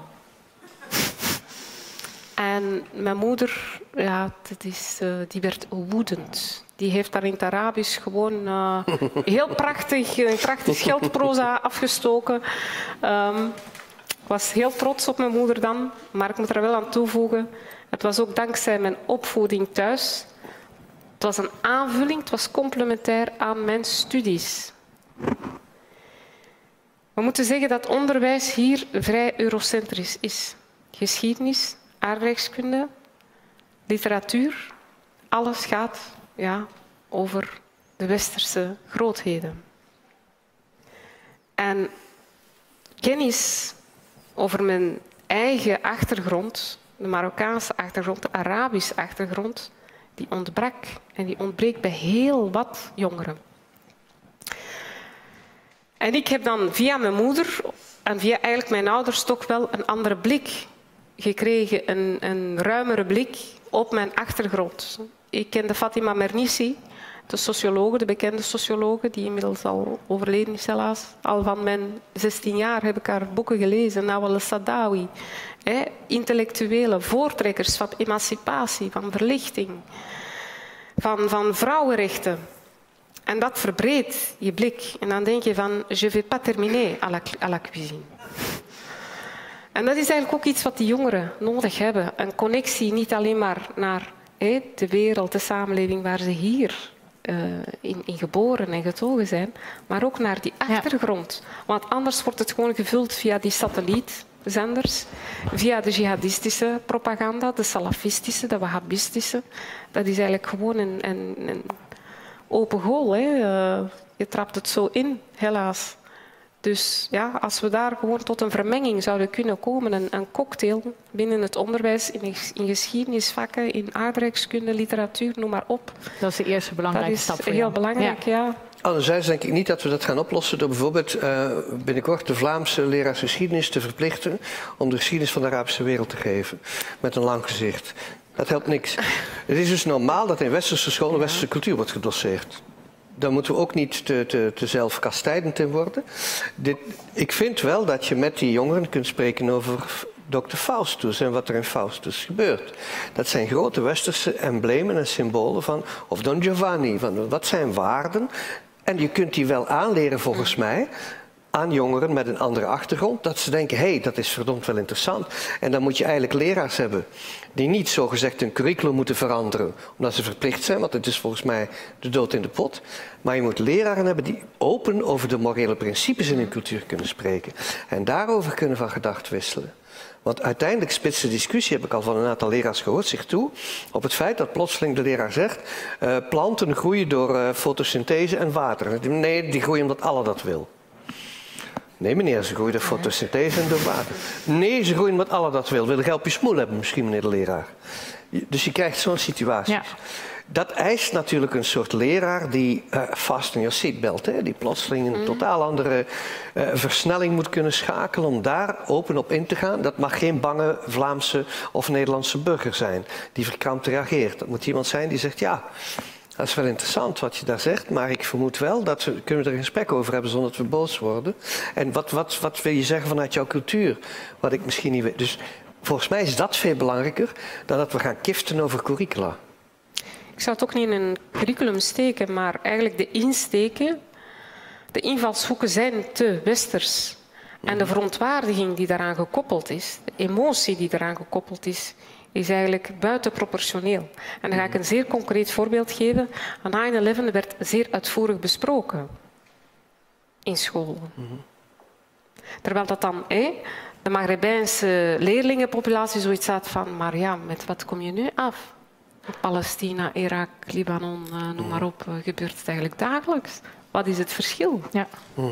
En mijn moeder, ja, die werd woedend. Die heeft daar in het Arabisch gewoon heel prachtig scheldproza afgestoken. Ik was heel trots op mijn moeder dan, maar ik moet er wel aan toevoegen. Het was ook dankzij mijn opvoeding thuis. Het was een aanvulling, het was complementair aan mijn studies. We moeten zeggen dat onderwijs hier vrij eurocentrisch is. Geschiedenis, aardrijkskunde, literatuur, alles gaat over de westerse grootheden. En kennis over mijn eigen achtergrond, de Marokkaanse achtergrond, de Arabische achtergrond, die ontbrak en die ontbreekt bij heel wat jongeren. En ik heb dan via mijn moeder en via eigenlijk mijn ouders toch wel een andere blik gekregen, een ruimere blik op mijn achtergrond. Ik kende Fatima Mernissi, de sociologe, de bekende sociologe, die inmiddels al overleden is helaas. Al van mijn 16 jaar heb ik haar boeken gelezen, Nawal Saadawi. Intellectuele voortrekkers van emancipatie, van verlichting, van vrouwenrechten. En dat verbreedt je blik. En dan denk je van, je vais pas terminer à la cuisine. En dat is eigenlijk ook iets wat die jongeren nodig hebben. Een connectie niet alleen maar naar de wereld, de samenleving waar ze hier in geboren en getogen zijn, maar ook naar die achtergrond. Ja. Want anders wordt het gewoon gevuld via die satellietzenders, via de jihadistische propaganda, de salafistische, de wahhabistische. Dat is eigenlijk gewoon een open goal. Je trapt het zo in, helaas. Dus ja, als we daar gewoon tot een vermenging zouden kunnen komen, een cocktail binnen het onderwijs, in geschiedenisvakken, in aardrijkskunde, literatuur, noem maar op. Dat is de eerste belangrijke stap voor jou. Dat is heel belangrijk, ja. Anderzijds denk ik niet dat we dat gaan oplossen door bijvoorbeeld binnenkort de Vlaamse leraars geschiedenis te verplichten om de geschiedenis van de Arabische wereld te geven. Met een lang gezicht. Dat helpt niks. Het is dus normaal dat in westerse scholen westerse cultuur wordt gedoseerd. Daar moeten we ook niet te zelfkastijdend in worden. Ik vind wel dat je met die jongeren kunt spreken over Dr. Faustus en wat er in Faustus gebeurt. Dat zijn grote westerse emblemen en symbolen van, of Don Giovanni, van wat zijn waarden. En je kunt die wel aanleren volgens mij aan jongeren met een andere achtergrond. Dat ze denken, hé, dat is verdomd wel interessant. En dan moet je eigenlijk leraars hebben die niet zogezegd hun curriculum moeten veranderen, omdat ze verplicht zijn, want het is volgens mij de dood in de pot. Maar je moet leraren hebben die open over de morele principes in hun cultuur kunnen spreken. En daarover kunnen van gedachten wisselen. Want uiteindelijk spitst de discussie, heb ik al van een aantal leraars gehoord, zich toe op het feit dat plotseling de leraar zegt, planten groeien door fotosynthese en water. Nee, die groeien omdat Allah dat wil. Nee meneer, ze groeien door fotosynthese en door water. Nee, ze groeien omdat Allah dat wil. Wil je op je smoel hebben misschien, meneer de leraar. Dus je krijgt zo'n situatie. Ja. Dat eist natuurlijk een soort leraar die vast in je seatbelt, die plotseling een totaal andere versnelling moet kunnen schakelen om daar open op in te gaan. Dat mag geen bange Vlaamse of Nederlandse burger zijn die verkrampt reageert. Dat moet iemand zijn die zegt, ja, dat is wel interessant wat je daar zegt, maar ik vermoed wel dat kunnen we er een gesprek over hebben zonder dat we boos worden. En wat wil je zeggen vanuit jouw cultuur, wat ik misschien niet weet. Dus volgens mij is dat veel belangrijker dan dat we gaan kiften over curricula. Ik zou het ook niet in een curriculum steken, maar eigenlijk de insteken, de invalshoeken zijn te westers. En de verontwaardiging die daaraan gekoppeld is, de emotie die daaraan gekoppeld is eigenlijk buitenproportioneel. En dan ga ik een zeer concreet voorbeeld geven. 9/11 werd zeer uitvoerig besproken in scholen. Terwijl dat dan de Maghrebijnse leerlingenpopulatie zoiets had van, maar ja, met wat kom je nu af? Palestina, Irak, Libanon, noem maar op, gebeurt het eigenlijk dagelijks. Wat is het verschil? Ja.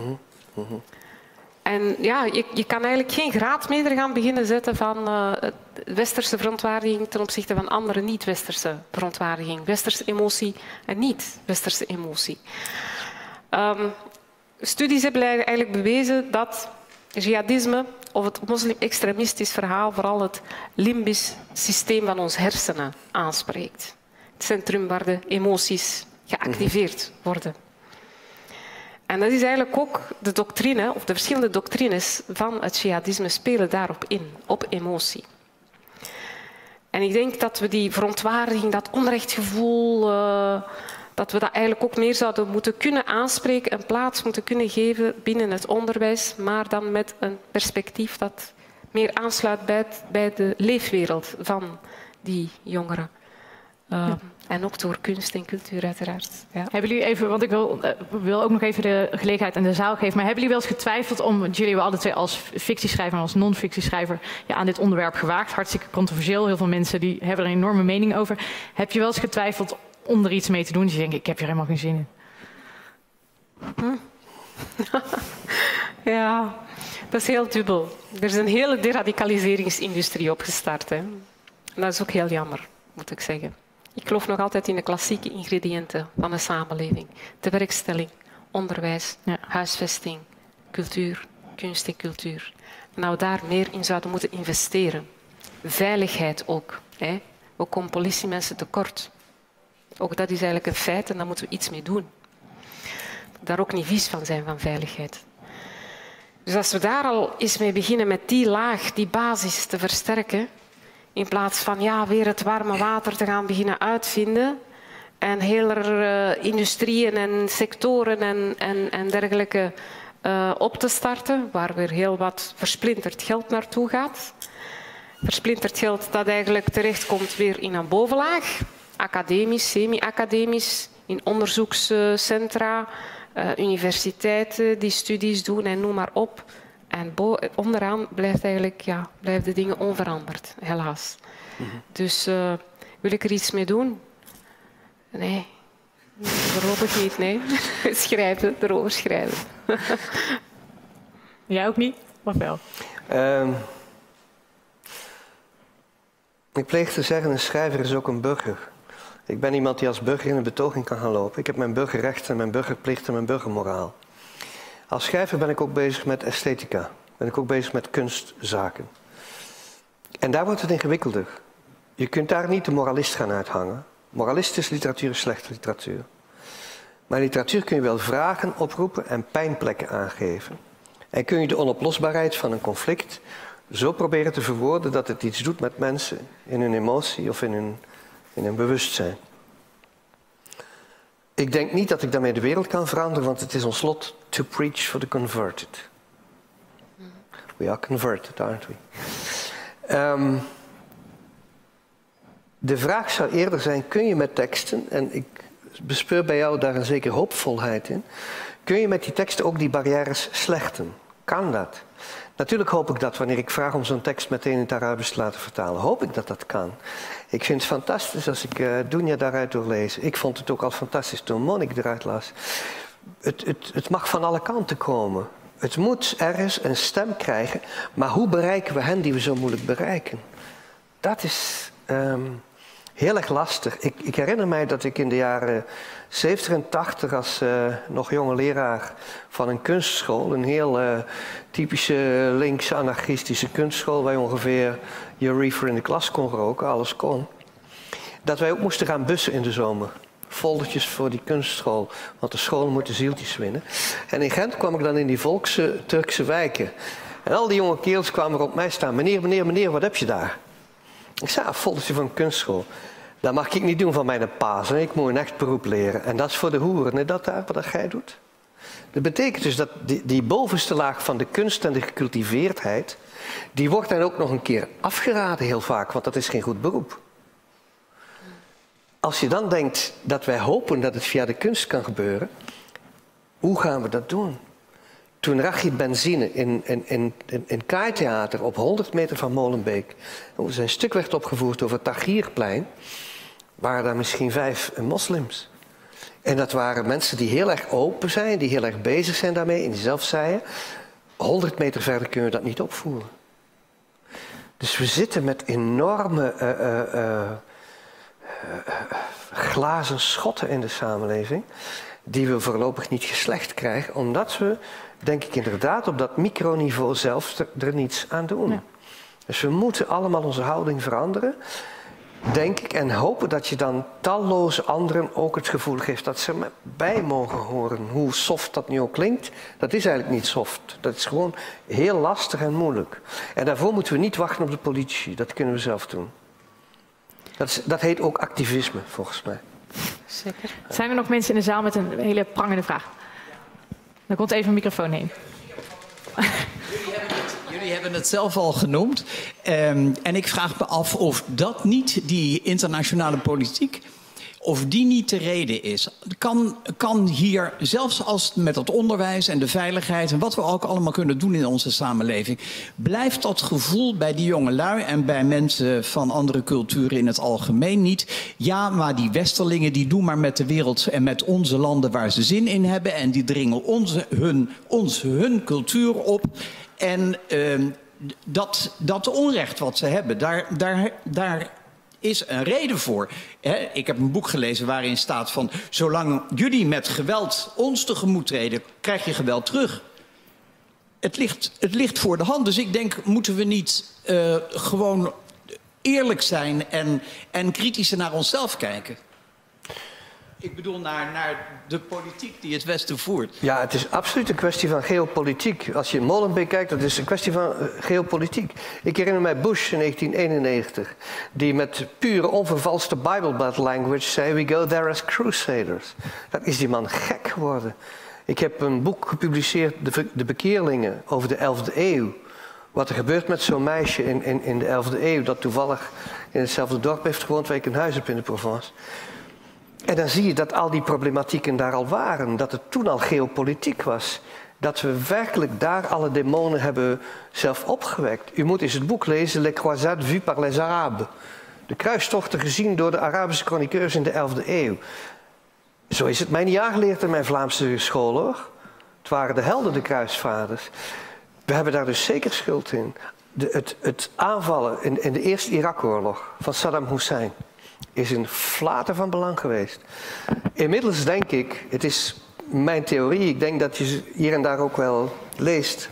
En ja, je kan eigenlijk geen graadmeter gaan beginnen zetten van westerse verontwaardiging ten opzichte van andere niet-westerse verontwaardiging. Westerse emotie en niet-westerse emotie. Studies hebben eigenlijk bewezen dat jihadisme of het moslim-extremistisch verhaal vooral het limbisch systeem van ons hersenen aanspreekt. Het centrum waar de emoties geactiveerd worden. En dat is eigenlijk ook de doctrine, of de verschillende doctrines van het jihadisme spelen daarop in, op emotie. En ik denk dat we die verontwaardiging, dat onrechtgevoel, dat we dat eigenlijk ook meer zouden moeten kunnen aanspreken, een plaats moeten kunnen geven binnen het onderwijs, maar dan met een perspectief dat meer aansluit bij de leefwereld van die jongeren. En ook door kunst en cultuur uiteraard. Ja. Hebben jullie even, want ik wil ook nog even de gelegenheid aan de zaal geven, maar hebben jullie wel eens getwijfeld om, want jullie hebben alle twee als fictieschrijver en als non-fictieschrijver aan dit onderwerp gewaagd, hartstikke controversieel, heel veel mensen die hebben er een enorme mening over. Heb je wel eens getwijfeld om er iets mee te doen? Dus je denkt, ik heb hier helemaal geen zin in. Ja, dat is heel dubbel. Er is een hele deradicaliseringsindustrie opgestart. Hè. En dat is ook heel jammer, moet ik zeggen. Ik geloof nog altijd in de klassieke ingrediënten van een samenleving. Tewerkstelling, onderwijs, huisvesting, cultuur, kunst en cultuur. En dat we daar meer in zouden moeten investeren. Veiligheid ook. Hè. We komen politiemensen tekort. Ook dat is eigenlijk een feit en daar moeten we iets mee doen. Daar ook niet vies van zijn van veiligheid. Dus als we daar al eens mee beginnen met die laag, die basis te versterken, in plaats van weer het warme water te gaan beginnen uitvinden en hele industrieën en sectoren en dergelijke op te starten, waar weer heel wat versplinterd geld naartoe gaat. Versplinterd geld dat eigenlijk terechtkomt weer in een bovenlaag, academisch, semi-academisch, in onderzoekscentra, universiteiten die studies doen en noem maar op. En onderaan blijven de dingen onveranderd, helaas. Dus wil ik er iets mee doen? Nee, voorlopig niet, nee. Schrijven, erover schrijven. Jij ook niet? Of wel? Ik pleeg te zeggen, een schrijver is ook een burger. Ik ben iemand die als burger in een betoging kan gaan lopen. Ik heb mijn burgerrechten, mijn burgerplichten en mijn burgermoraal. Als schrijver ben ik ook bezig met esthetica. Ben ik ook bezig met kunstzaken. En daar wordt het ingewikkelder. Je kunt daar niet de moralist gaan uithangen. Moralistische literatuur is slechte literatuur. Maar in literatuur kun je wel vragen oproepen en pijnplekken aangeven. En kun je de onoplosbaarheid van een conflict zo proberen te verwoorden dat het iets doet met mensen in hun emotie of in hun bewustzijn. Ik denk niet dat ik daarmee de wereld kan veranderen, want het is ons lot to preach for the converted. We are converted, aren't we? De vraag zou eerder zijn, kun je met teksten, en ik bespeur bij jou daar een zekere hoopvolheid in, kun je met die teksten ook die barrières slechten? Kan dat? Natuurlijk hoop ik dat wanneer ik vraag om zo'n tekst meteen in het Arabisch te laten vertalen, hoop ik dat dat kan. Ik vind het fantastisch als ik Dunya daaruit doorlees. Ik vond het ook al fantastisch toen Monique eruit las. Het mag van alle kanten komen. Het moet ergens een stem krijgen, maar hoe bereiken we hen die we zo moeilijk bereiken? Dat is heel erg lastig. Ik herinner mij dat ik in de jaren 70 en 80 als nog jonge leraar van een kunstschool, een heel typische linkse anarchistische kunstschool, waar je ongeveer je reefer in de klas kon roken, alles kon, dat wij ook moesten gaan bussen in de zomer. Foldertjes voor die kunstschool, want de scholen moeten zieltjes winnen. En in Gent kwam ik dan in die volkse Turkse wijken. En al die jonge kerels kwamen er op mij staan. Meneer, wat heb je daar? Ik zei, een foldertje van een kunstschool. Dat mag ik niet doen van mijn paas. Hè? Ik moet een echt beroep leren. En dat is voor de hoeren. En dat daar wat jij doet. Dat betekent dus dat die bovenste laag van de kunst en de gecultiveerdheid, die wordt dan ook nog een keer afgeraden heel vaak, want dat is geen goed beroep. Als je dan denkt dat wij hopen dat het via de kunst kan gebeuren, hoe gaan we dat doen? Toen Rachid Benzine in Kaaitheater op 100 meter van Molenbeek zijn stuk werd opgevoerd over het Tahrirplein, waren daar misschien 5 moslims. En dat waren mensen die heel erg open zijn, die heel erg bezig zijn daarmee. En die zelf zeiden, 100 meter verder kunnen we dat niet opvoeren. Dus we zitten met enorme glazen schotten in de samenleving, die we voorlopig niet geslecht krijgen, omdat we denk ik inderdaad op dat microniveau zelf er niets aan doen. Ja. Dus we moeten allemaal onze houding veranderen, denk ik, en hopen dat je dan talloze anderen ook het gevoel geeft dat ze bij mogen horen. Hoe soft dat nu ook klinkt, dat is eigenlijk niet soft. Dat is gewoon heel lastig en moeilijk. En daarvoor moeten we niet wachten op de politici, dat kunnen we zelf doen. Dat heet ook activisme, volgens mij. Zeker. Zijn er nog mensen in de zaal met een hele prangende vraag? Dan komt even een microfoon heen. Jullie hebben het zelf al genoemd. En ik vraag me af of dat niet, die internationale politiek, of die niet de reden is. Kan hier, zelfs als het met het onderwijs en de veiligheid en wat we ook allemaal kunnen doen in onze samenleving, blijft dat gevoel bij die jongelui en bij mensen van andere culturen in het algemeen niet. Ja, maar die westerlingen die doen maar met de wereld en met onze landen waar ze zin in hebben en die dringen hun cultuur op. En dat onrecht wat ze hebben, daar is een reden voor. Ik heb een boek gelezen waarin staat van, zolang jullie met geweld ons tegemoet treden, krijg je geweld terug. Het ligt voor de hand. Dus ik denk, moeten we niet gewoon eerlijk zijn en kritischer naar onszelf kijken? Ik bedoel naar de politiek die het Westen voert. Ja, het is absoluut een kwestie van geopolitiek. Als je in Molenbeek kijkt, dat is een kwestie van geopolitiek. Ik herinner mij Bush in 1991, die met pure onvervalste Bible language zei, we go there as crusaders. Dat is die man gek geworden. Ik heb een boek gepubliceerd, De Bekeerlingen, over de 11e eeuw. Wat er gebeurt met zo'n meisje in de 11e eeuw, dat toevallig in hetzelfde dorp heeft gewoond waar ik een huis heb in de Provence. En dan zie je dat al die problematieken daar al waren. Dat het toen al geopolitiek was. Dat we werkelijk daar alle demonen hebben zelf opgewekt. U moet eens het boek lezen, Les Croisades vues par les Arabes. De kruistochten gezien door de Arabische chroniqueurs in de 11e eeuw. Zo is het mij niet aangeleerd in mijn Vlaamse school, hoor. Het waren de helden, de kruisvaders. We hebben daar dus zeker schuld in. Het aanvallen in de eerste Irak-oorlog van Saddam Hussein is een flater van belang geweest. Inmiddels denk ik, het is mijn theorie, ik denk dat je ze hier en daar ook wel leest.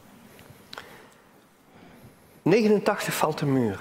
89 valt de muur.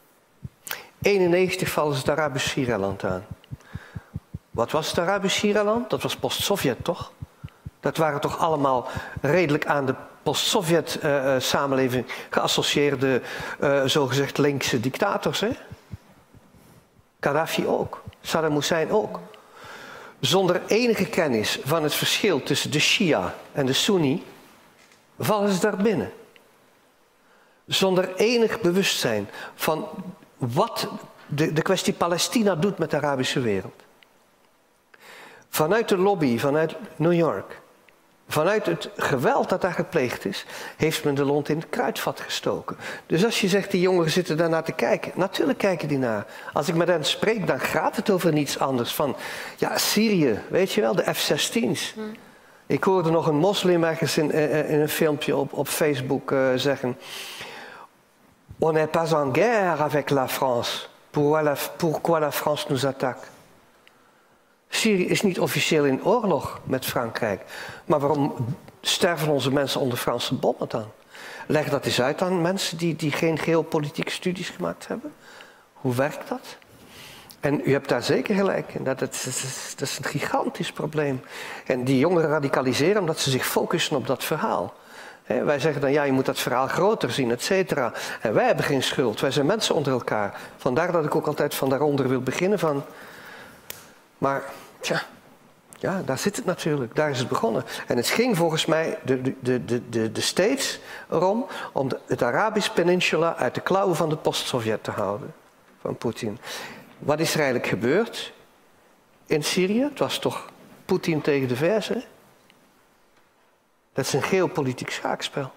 91 vallen ze het Arabisch Sierland aan. Wat was het Arabisch Sierland? Dat was post-Sovjet, toch? Dat waren toch allemaal redelijk aan de post-Sovjet-samenleving geassocieerde, zogezegd linkse dictators, hè? Gaddafi ook, Saddam Hussein ook. Zonder enige kennis van het verschil tussen de Shia en de Sunni vallen ze daar binnen. Zonder enig bewustzijn van wat de kwestie Palestina doet met de Arabische wereld. Vanuit de lobby, vanuit New York, vanuit het geweld dat daar gepleegd is, heeft men de lont in het kruidvat gestoken. Dus als je zegt, die jongeren zitten daarnaar te kijken. Natuurlijk kijken die naar. Als ik met hen spreek, dan gaat het over niets anders. Van, ja, Syrië, weet je wel, de F-16's. Ik hoorde nog een moslim ergens in een filmpje op Facebook zeggen, on n'est pas en guerre avec la France. Pourquoi la France nous attaque? Syrië is niet officieel in oorlog met Frankrijk. Maar waarom sterven onze mensen onder Franse bommen dan? Leg dat eens uit aan mensen die geen geopolitieke studies gemaakt hebben. Hoe werkt dat? En u hebt daar zeker gelijk in. Dat is een gigantisch probleem. En die jongeren radicaliseren omdat ze zich focussen op dat verhaal. Wij zeggen dan, ja, je moet dat verhaal groter zien, et cetera. En wij hebben geen schuld. Wij zijn mensen onder elkaar. Vandaar dat ik ook altijd van daaronder wil beginnen van. Maar, tja, ja, daar zit het natuurlijk. Daar is het begonnen. En het ging volgens mij de States erom om het Arabisch Peninsula uit de klauwen van de post-Sovjet te houden. Van Poetin. Wat is er eigenlijk gebeurd in Syrië? Het was toch Poetin tegen de VS, hè? Dat is een geopolitiek schaakspel.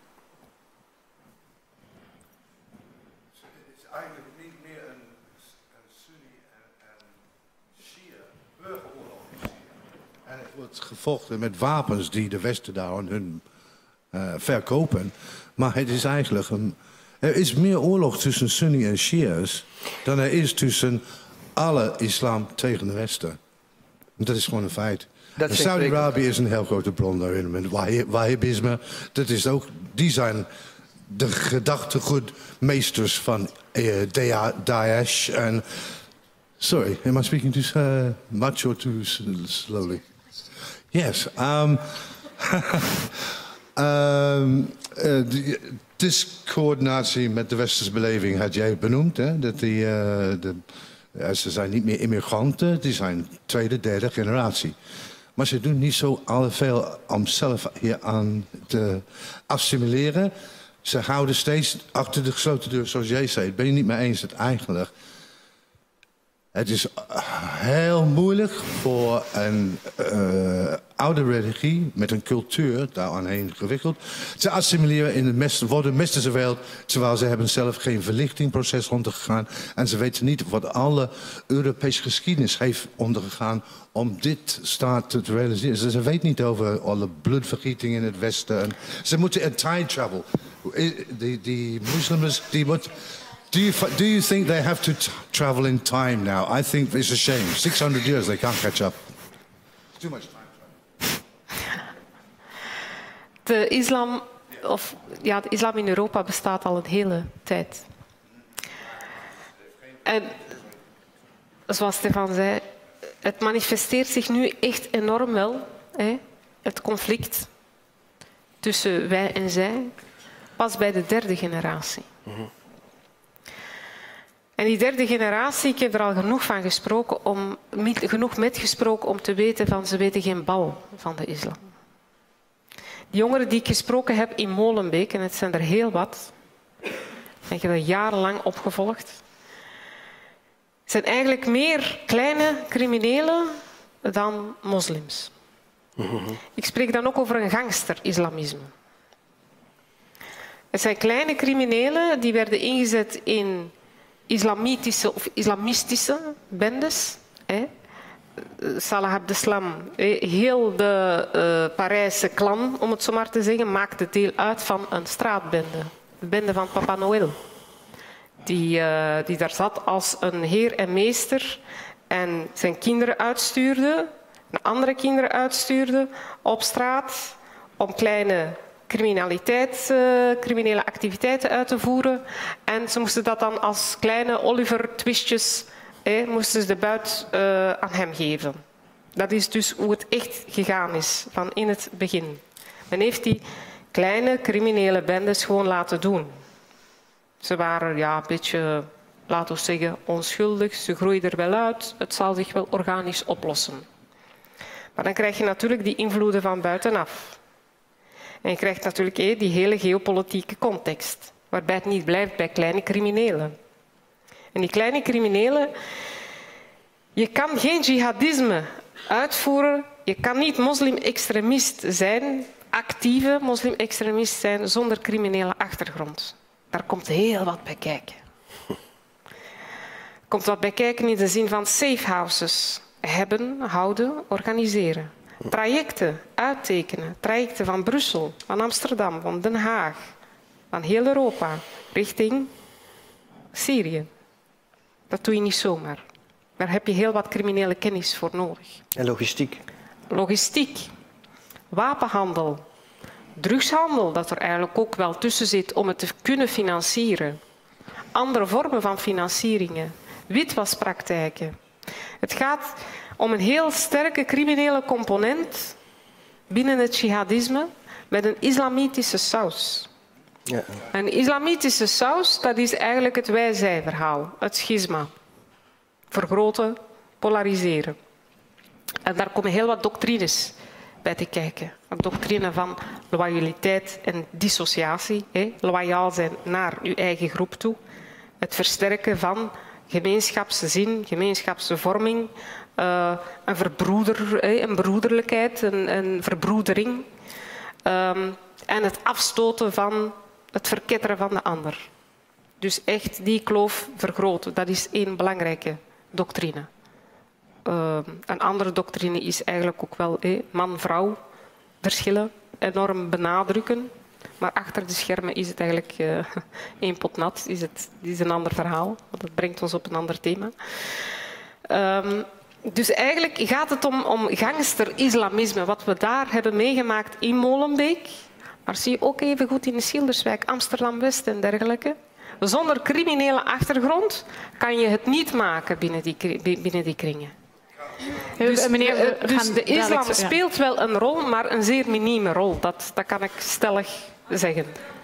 Het is eigenlijk niet meer een Sunni en Shia burgeroorlog in Syrië. En het wordt gevochten met wapens die de Westen daar aan hun verkopen. Maar het is eigenlijk er is meer oorlog tussen Sunni en Shia's dan er is tussen alle islam tegen de Westen. Dat is gewoon een feit. Saudi-Arabië is een heel grote bron daarin. Met Wahhabisme, dat is ook, die zijn de gedachtegoedmeesters van Daesh. En sorry, am I speaking too much or too slowly? Yes. Discoördinatie met de westerse beleving had jij benoemd. Hè? Dat ze zijn niet meer immigranten, die zijn tweede, derde generatie. Maar ze doen niet zo al veel om zelf hier aan te assimileren. Ze houden steeds achter de gesloten deur, zoals jij zei. Ben je niet mee eens dat eigenlijk... Het is heel moeilijk voor een oude religie met een cultuur daaraan gewikkeld te assimileren in de westerse wereld, terwijl ze hebben zelf geen verlichtingproces ondergegaan en ze weten niet wat alle Europese geschiedenis heeft ondergegaan om dit staat te realiseren. Ze weten niet over alle bloedvergieting in het westen. En ze moeten in time travel. Die moslims die moeten... Do you think they have to travel in time now? I think it's a shame. 600 years, they can't catch up. Too much time. De islam in Europa bestaat al een hele tijd. En zoals Stefan zei, het manifesteert zich nu echt enorm wel. Hè? Het conflict tussen wij en zij, pas bij de derde generatie. En die derde generatie, ik heb er al genoeg van gesproken, genoeg met gesproken om te weten van ze weten geen bal van de islam. De jongeren die ik gesproken heb in Molenbeek, en het zijn er heel wat, en ik heb dat jarenlang opgevolgd, zijn eigenlijk meer kleine criminelen dan moslims. Ik spreek dan ook over een gangster-islamisme. Het zijn kleine criminelen die werden ingezet in islamitische of islamistische bendes. Salah Abdeslam, heel de Parijse clan, om het zo maar te zeggen, maakte deel uit van een straatbende. De bende van Papa Noël. Die daar zat als een heer en meester en zijn kinderen uitstuurde, en andere kinderen uitstuurde op straat om kleine criminele activiteiten uit te voeren. En ze moesten dat dan als kleine Oliver-twistjes, moesten ze de buit aan hem geven. Dat is dus hoe het echt gegaan is, van in het begin. Men heeft die kleine criminele bendes gewoon laten doen. Ze waren een beetje, laten we zeggen, onschuldig. Ze groeiden er wel uit. Het zal zich wel organisch oplossen. Maar dan krijg je natuurlijk die invloeden van buitenaf. En je krijgt natuurlijk die hele geopolitieke context, waarbij het niet blijft bij kleine criminelen. En die kleine criminelen, je kan geen jihadisme uitvoeren, je kan niet moslim-extremist zijn, actieve moslim-extremist zijn, zonder criminele achtergrond. Daar komt heel wat bij kijken. Er komt wat bij kijken in de zin van safe houses hebben, houden, organiseren. Trajecten uittekenen, trajecten van Brussel, van Amsterdam, van Den Haag, van heel Europa, richting Syrië. Dat doe je niet zomaar. Daar heb je heel wat criminele kennis voor nodig. En logistiek. Logistiek, wapenhandel, drugshandel, dat er eigenlijk ook wel tussen zit om het te kunnen financieren. Andere vormen van financieringen, witwaspraktijken. Het gaat om een heel sterke criminele component binnen het jihadisme met een islamitische saus. Ja. Een islamitische saus, dat is eigenlijk het wij-zij-verhaal, het schisma. Vergroten, polariseren. En daar komen heel wat doctrines bij te kijken. Een doctrine van loyaliteit en dissociatie. Loyaal zijn naar uw eigen groep toe. Het versterken van gemeenschapszin, gemeenschapsvorming. Een broederlijkheid, een verbroedering. En het afstoten van het verketteren van de ander. Dus echt die kloof vergroten. Dat is één belangrijke doctrine. Een andere doctrine is eigenlijk ook wel man-vrouw verschillen enorm benadrukken. Maar achter de schermen is het eigenlijk één pot nat. Is een ander verhaal. Dat brengt ons op een ander thema. Dus eigenlijk gaat het om gangster-islamisme, wat we daar hebben meegemaakt in Molenbeek. Maar zie je ook even goed in de Schilderswijk, Amsterdam-West en dergelijke. Zonder criminele achtergrond kan je het niet maken binnen die kringen. Dus de islam speelt wel een rol, maar een zeer minieme rol. Dat kan ik stellig zeggen.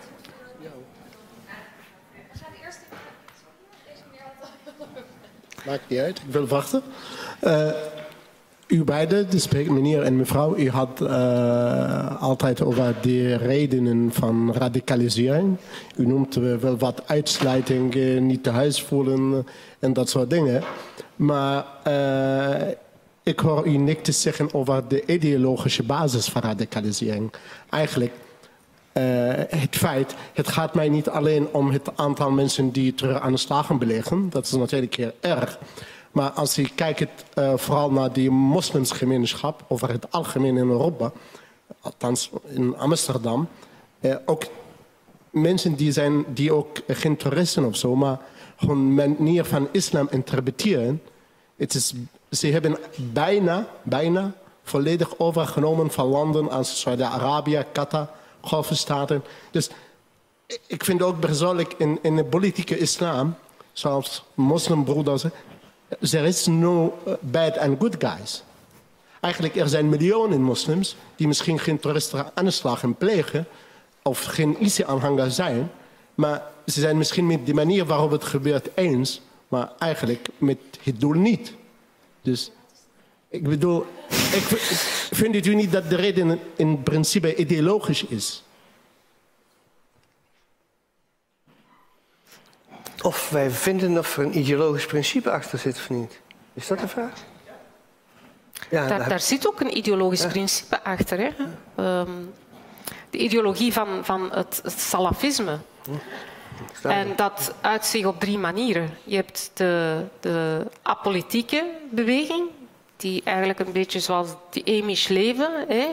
Maakt niet uit, ik wil wachten. U beiden, dus meneer en mevrouw, u had altijd over de redenen van radicalisering. U noemt wel wat uitsluiting, niet thuis voelen en dat soort dingen. Maar ik hoor u niks te zeggen over de ideologische basis van radicalisering. Eigenlijk, het gaat mij niet alleen om het aantal mensen die terug aan de slagen beleggen. Dat is natuurlijk heel erg. Maar als je kijkt vooral naar die moslimsgemeenschap over het algemeen in Europa, althans in Amsterdam, ook mensen die ook geen toeristen of zo, maar hun manier van islam interpreteren, ze hebben bijna volledig overgenomen van landen als Saudi-Arabië, Qatar, Golfstaten. Dus ik vind ook persoonlijk in de politieke islam, zoals moslimbroeders, there is no bad and good guys. Eigenlijk, er zijn miljoenen moslims die misschien geen terroristische aanslagen plegen of geen ISIS-aanhanger zijn, maar ze zijn misschien met de manier waarop het gebeurt eens, maar eigenlijk met het doel niet. Dus ik bedoel, vindt u niet dat de reden in principe ideologisch is? Of wij vinden of er een ideologisch principe achter zit of niet. Is dat de vraag? Ja, daar zit ook een ideologisch principe achter. Hè? De ideologie van het salafisme. En dat uit zich op 3 manieren. Je hebt de apolitieke beweging, die eigenlijk een beetje zoals die Amish leven,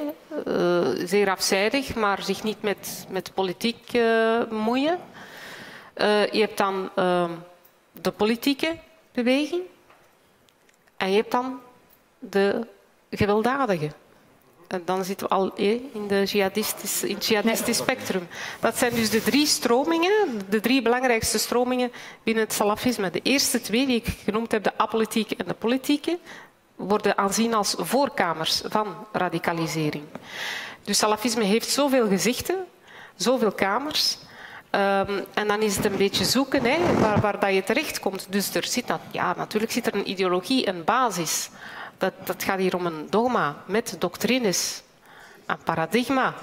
zeer afzijdig, maar zich niet met politiek bemoeien. Je hebt dan de politieke beweging en je hebt dan de gewelddadige. En dan zitten we al in het jihadistisch spectrum. Dat zijn dus de 3 stromingen, de 3 belangrijkste stromingen binnen het salafisme. De eerste 2 die ik genoemd heb, de apolitieke en de politieke, worden aanzien als voorkamers van radicalisering. Dus salafisme heeft zoveel gezichten, zoveel kamers. En dan is het een beetje zoeken waar dat je terechtkomt. Dus natuurlijk zit er een ideologie, een basis. Dat gaat hier om een dogma met doctrines, een paradigma.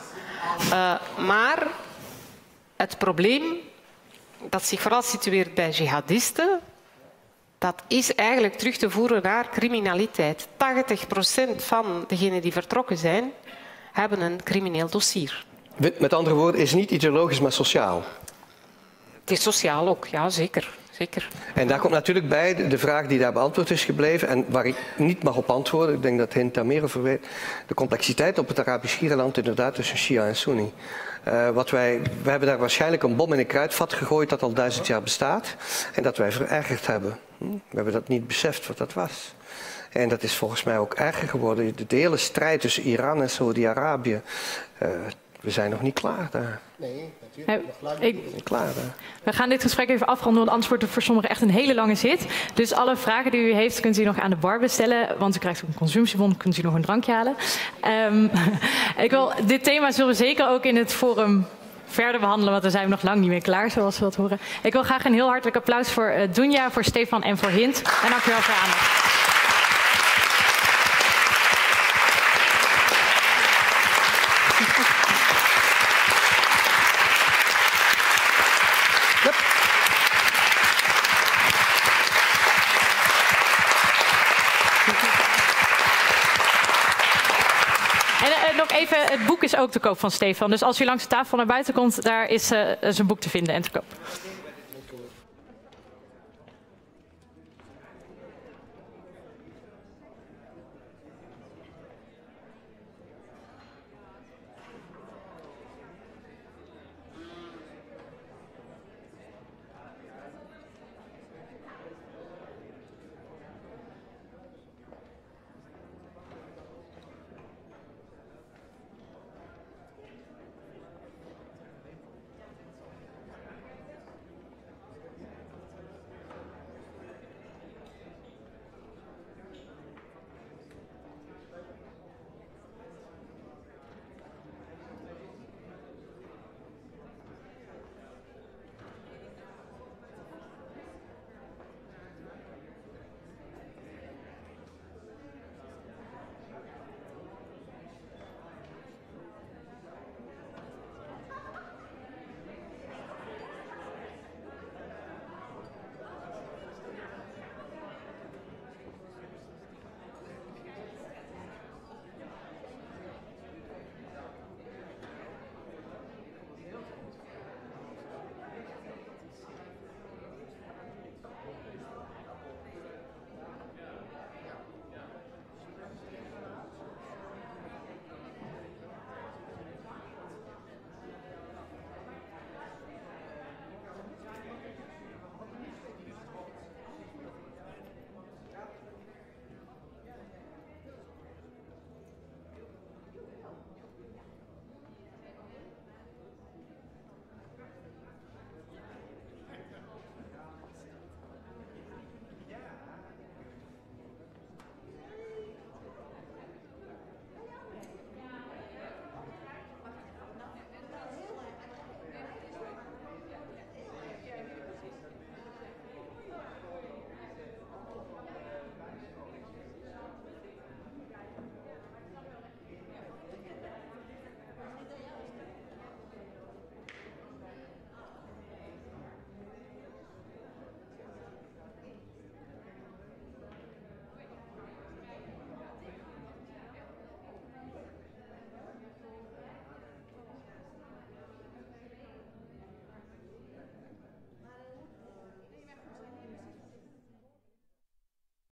Maar het probleem dat zich vooral situeert bij jihadisten, dat is eigenlijk terug te voeren naar criminaliteit. 80% van degenen die vertrokken zijn, hebben een crimineel dossier. Met andere woorden, is niet ideologisch, maar sociaal. Het is sociaal ook, ja, zeker. En daar komt natuurlijk bij de vraag die daar beantwoord is gebleven en waar ik niet mag op antwoorden, ik denk dat Hint daar meer over weet, de complexiteit op het Arabisch Schiereiland inderdaad tussen Shia en Sunni. We hebben daar waarschijnlijk een bom in een kruidvat gegooid dat al 1000 jaar bestaat en dat wij verergerd hebben. We hebben dat niet beseft wat dat was. En dat is volgens mij ook erger geworden. De hele strijd tussen Iran en Saudi-Arabië. We zijn nog niet klaar daar. Nee, natuurlijk niet klaar daar. We gaan dit gesprek even afronden, want anders wordt het voor sommigen echt een hele lange zit. Dus alle vragen die u heeft, kunt u nog aan de bar bestellen. Want u krijgt ook een consumptiebon, kunt u nog een drankje halen. Dit thema zullen we zeker ook in het forum verder behandelen, want daar zijn we nog lang niet mee klaar, zoals we dat horen. Ik wil graag een heel hartelijk applaus voor Dunja, voor Stefan en voor Hint. En dank u wel voor de aandacht. Het boek is ook te koop van Stefan. Dus als u langs de tafel naar buiten komt, daar is zijn boek te vinden en te koop.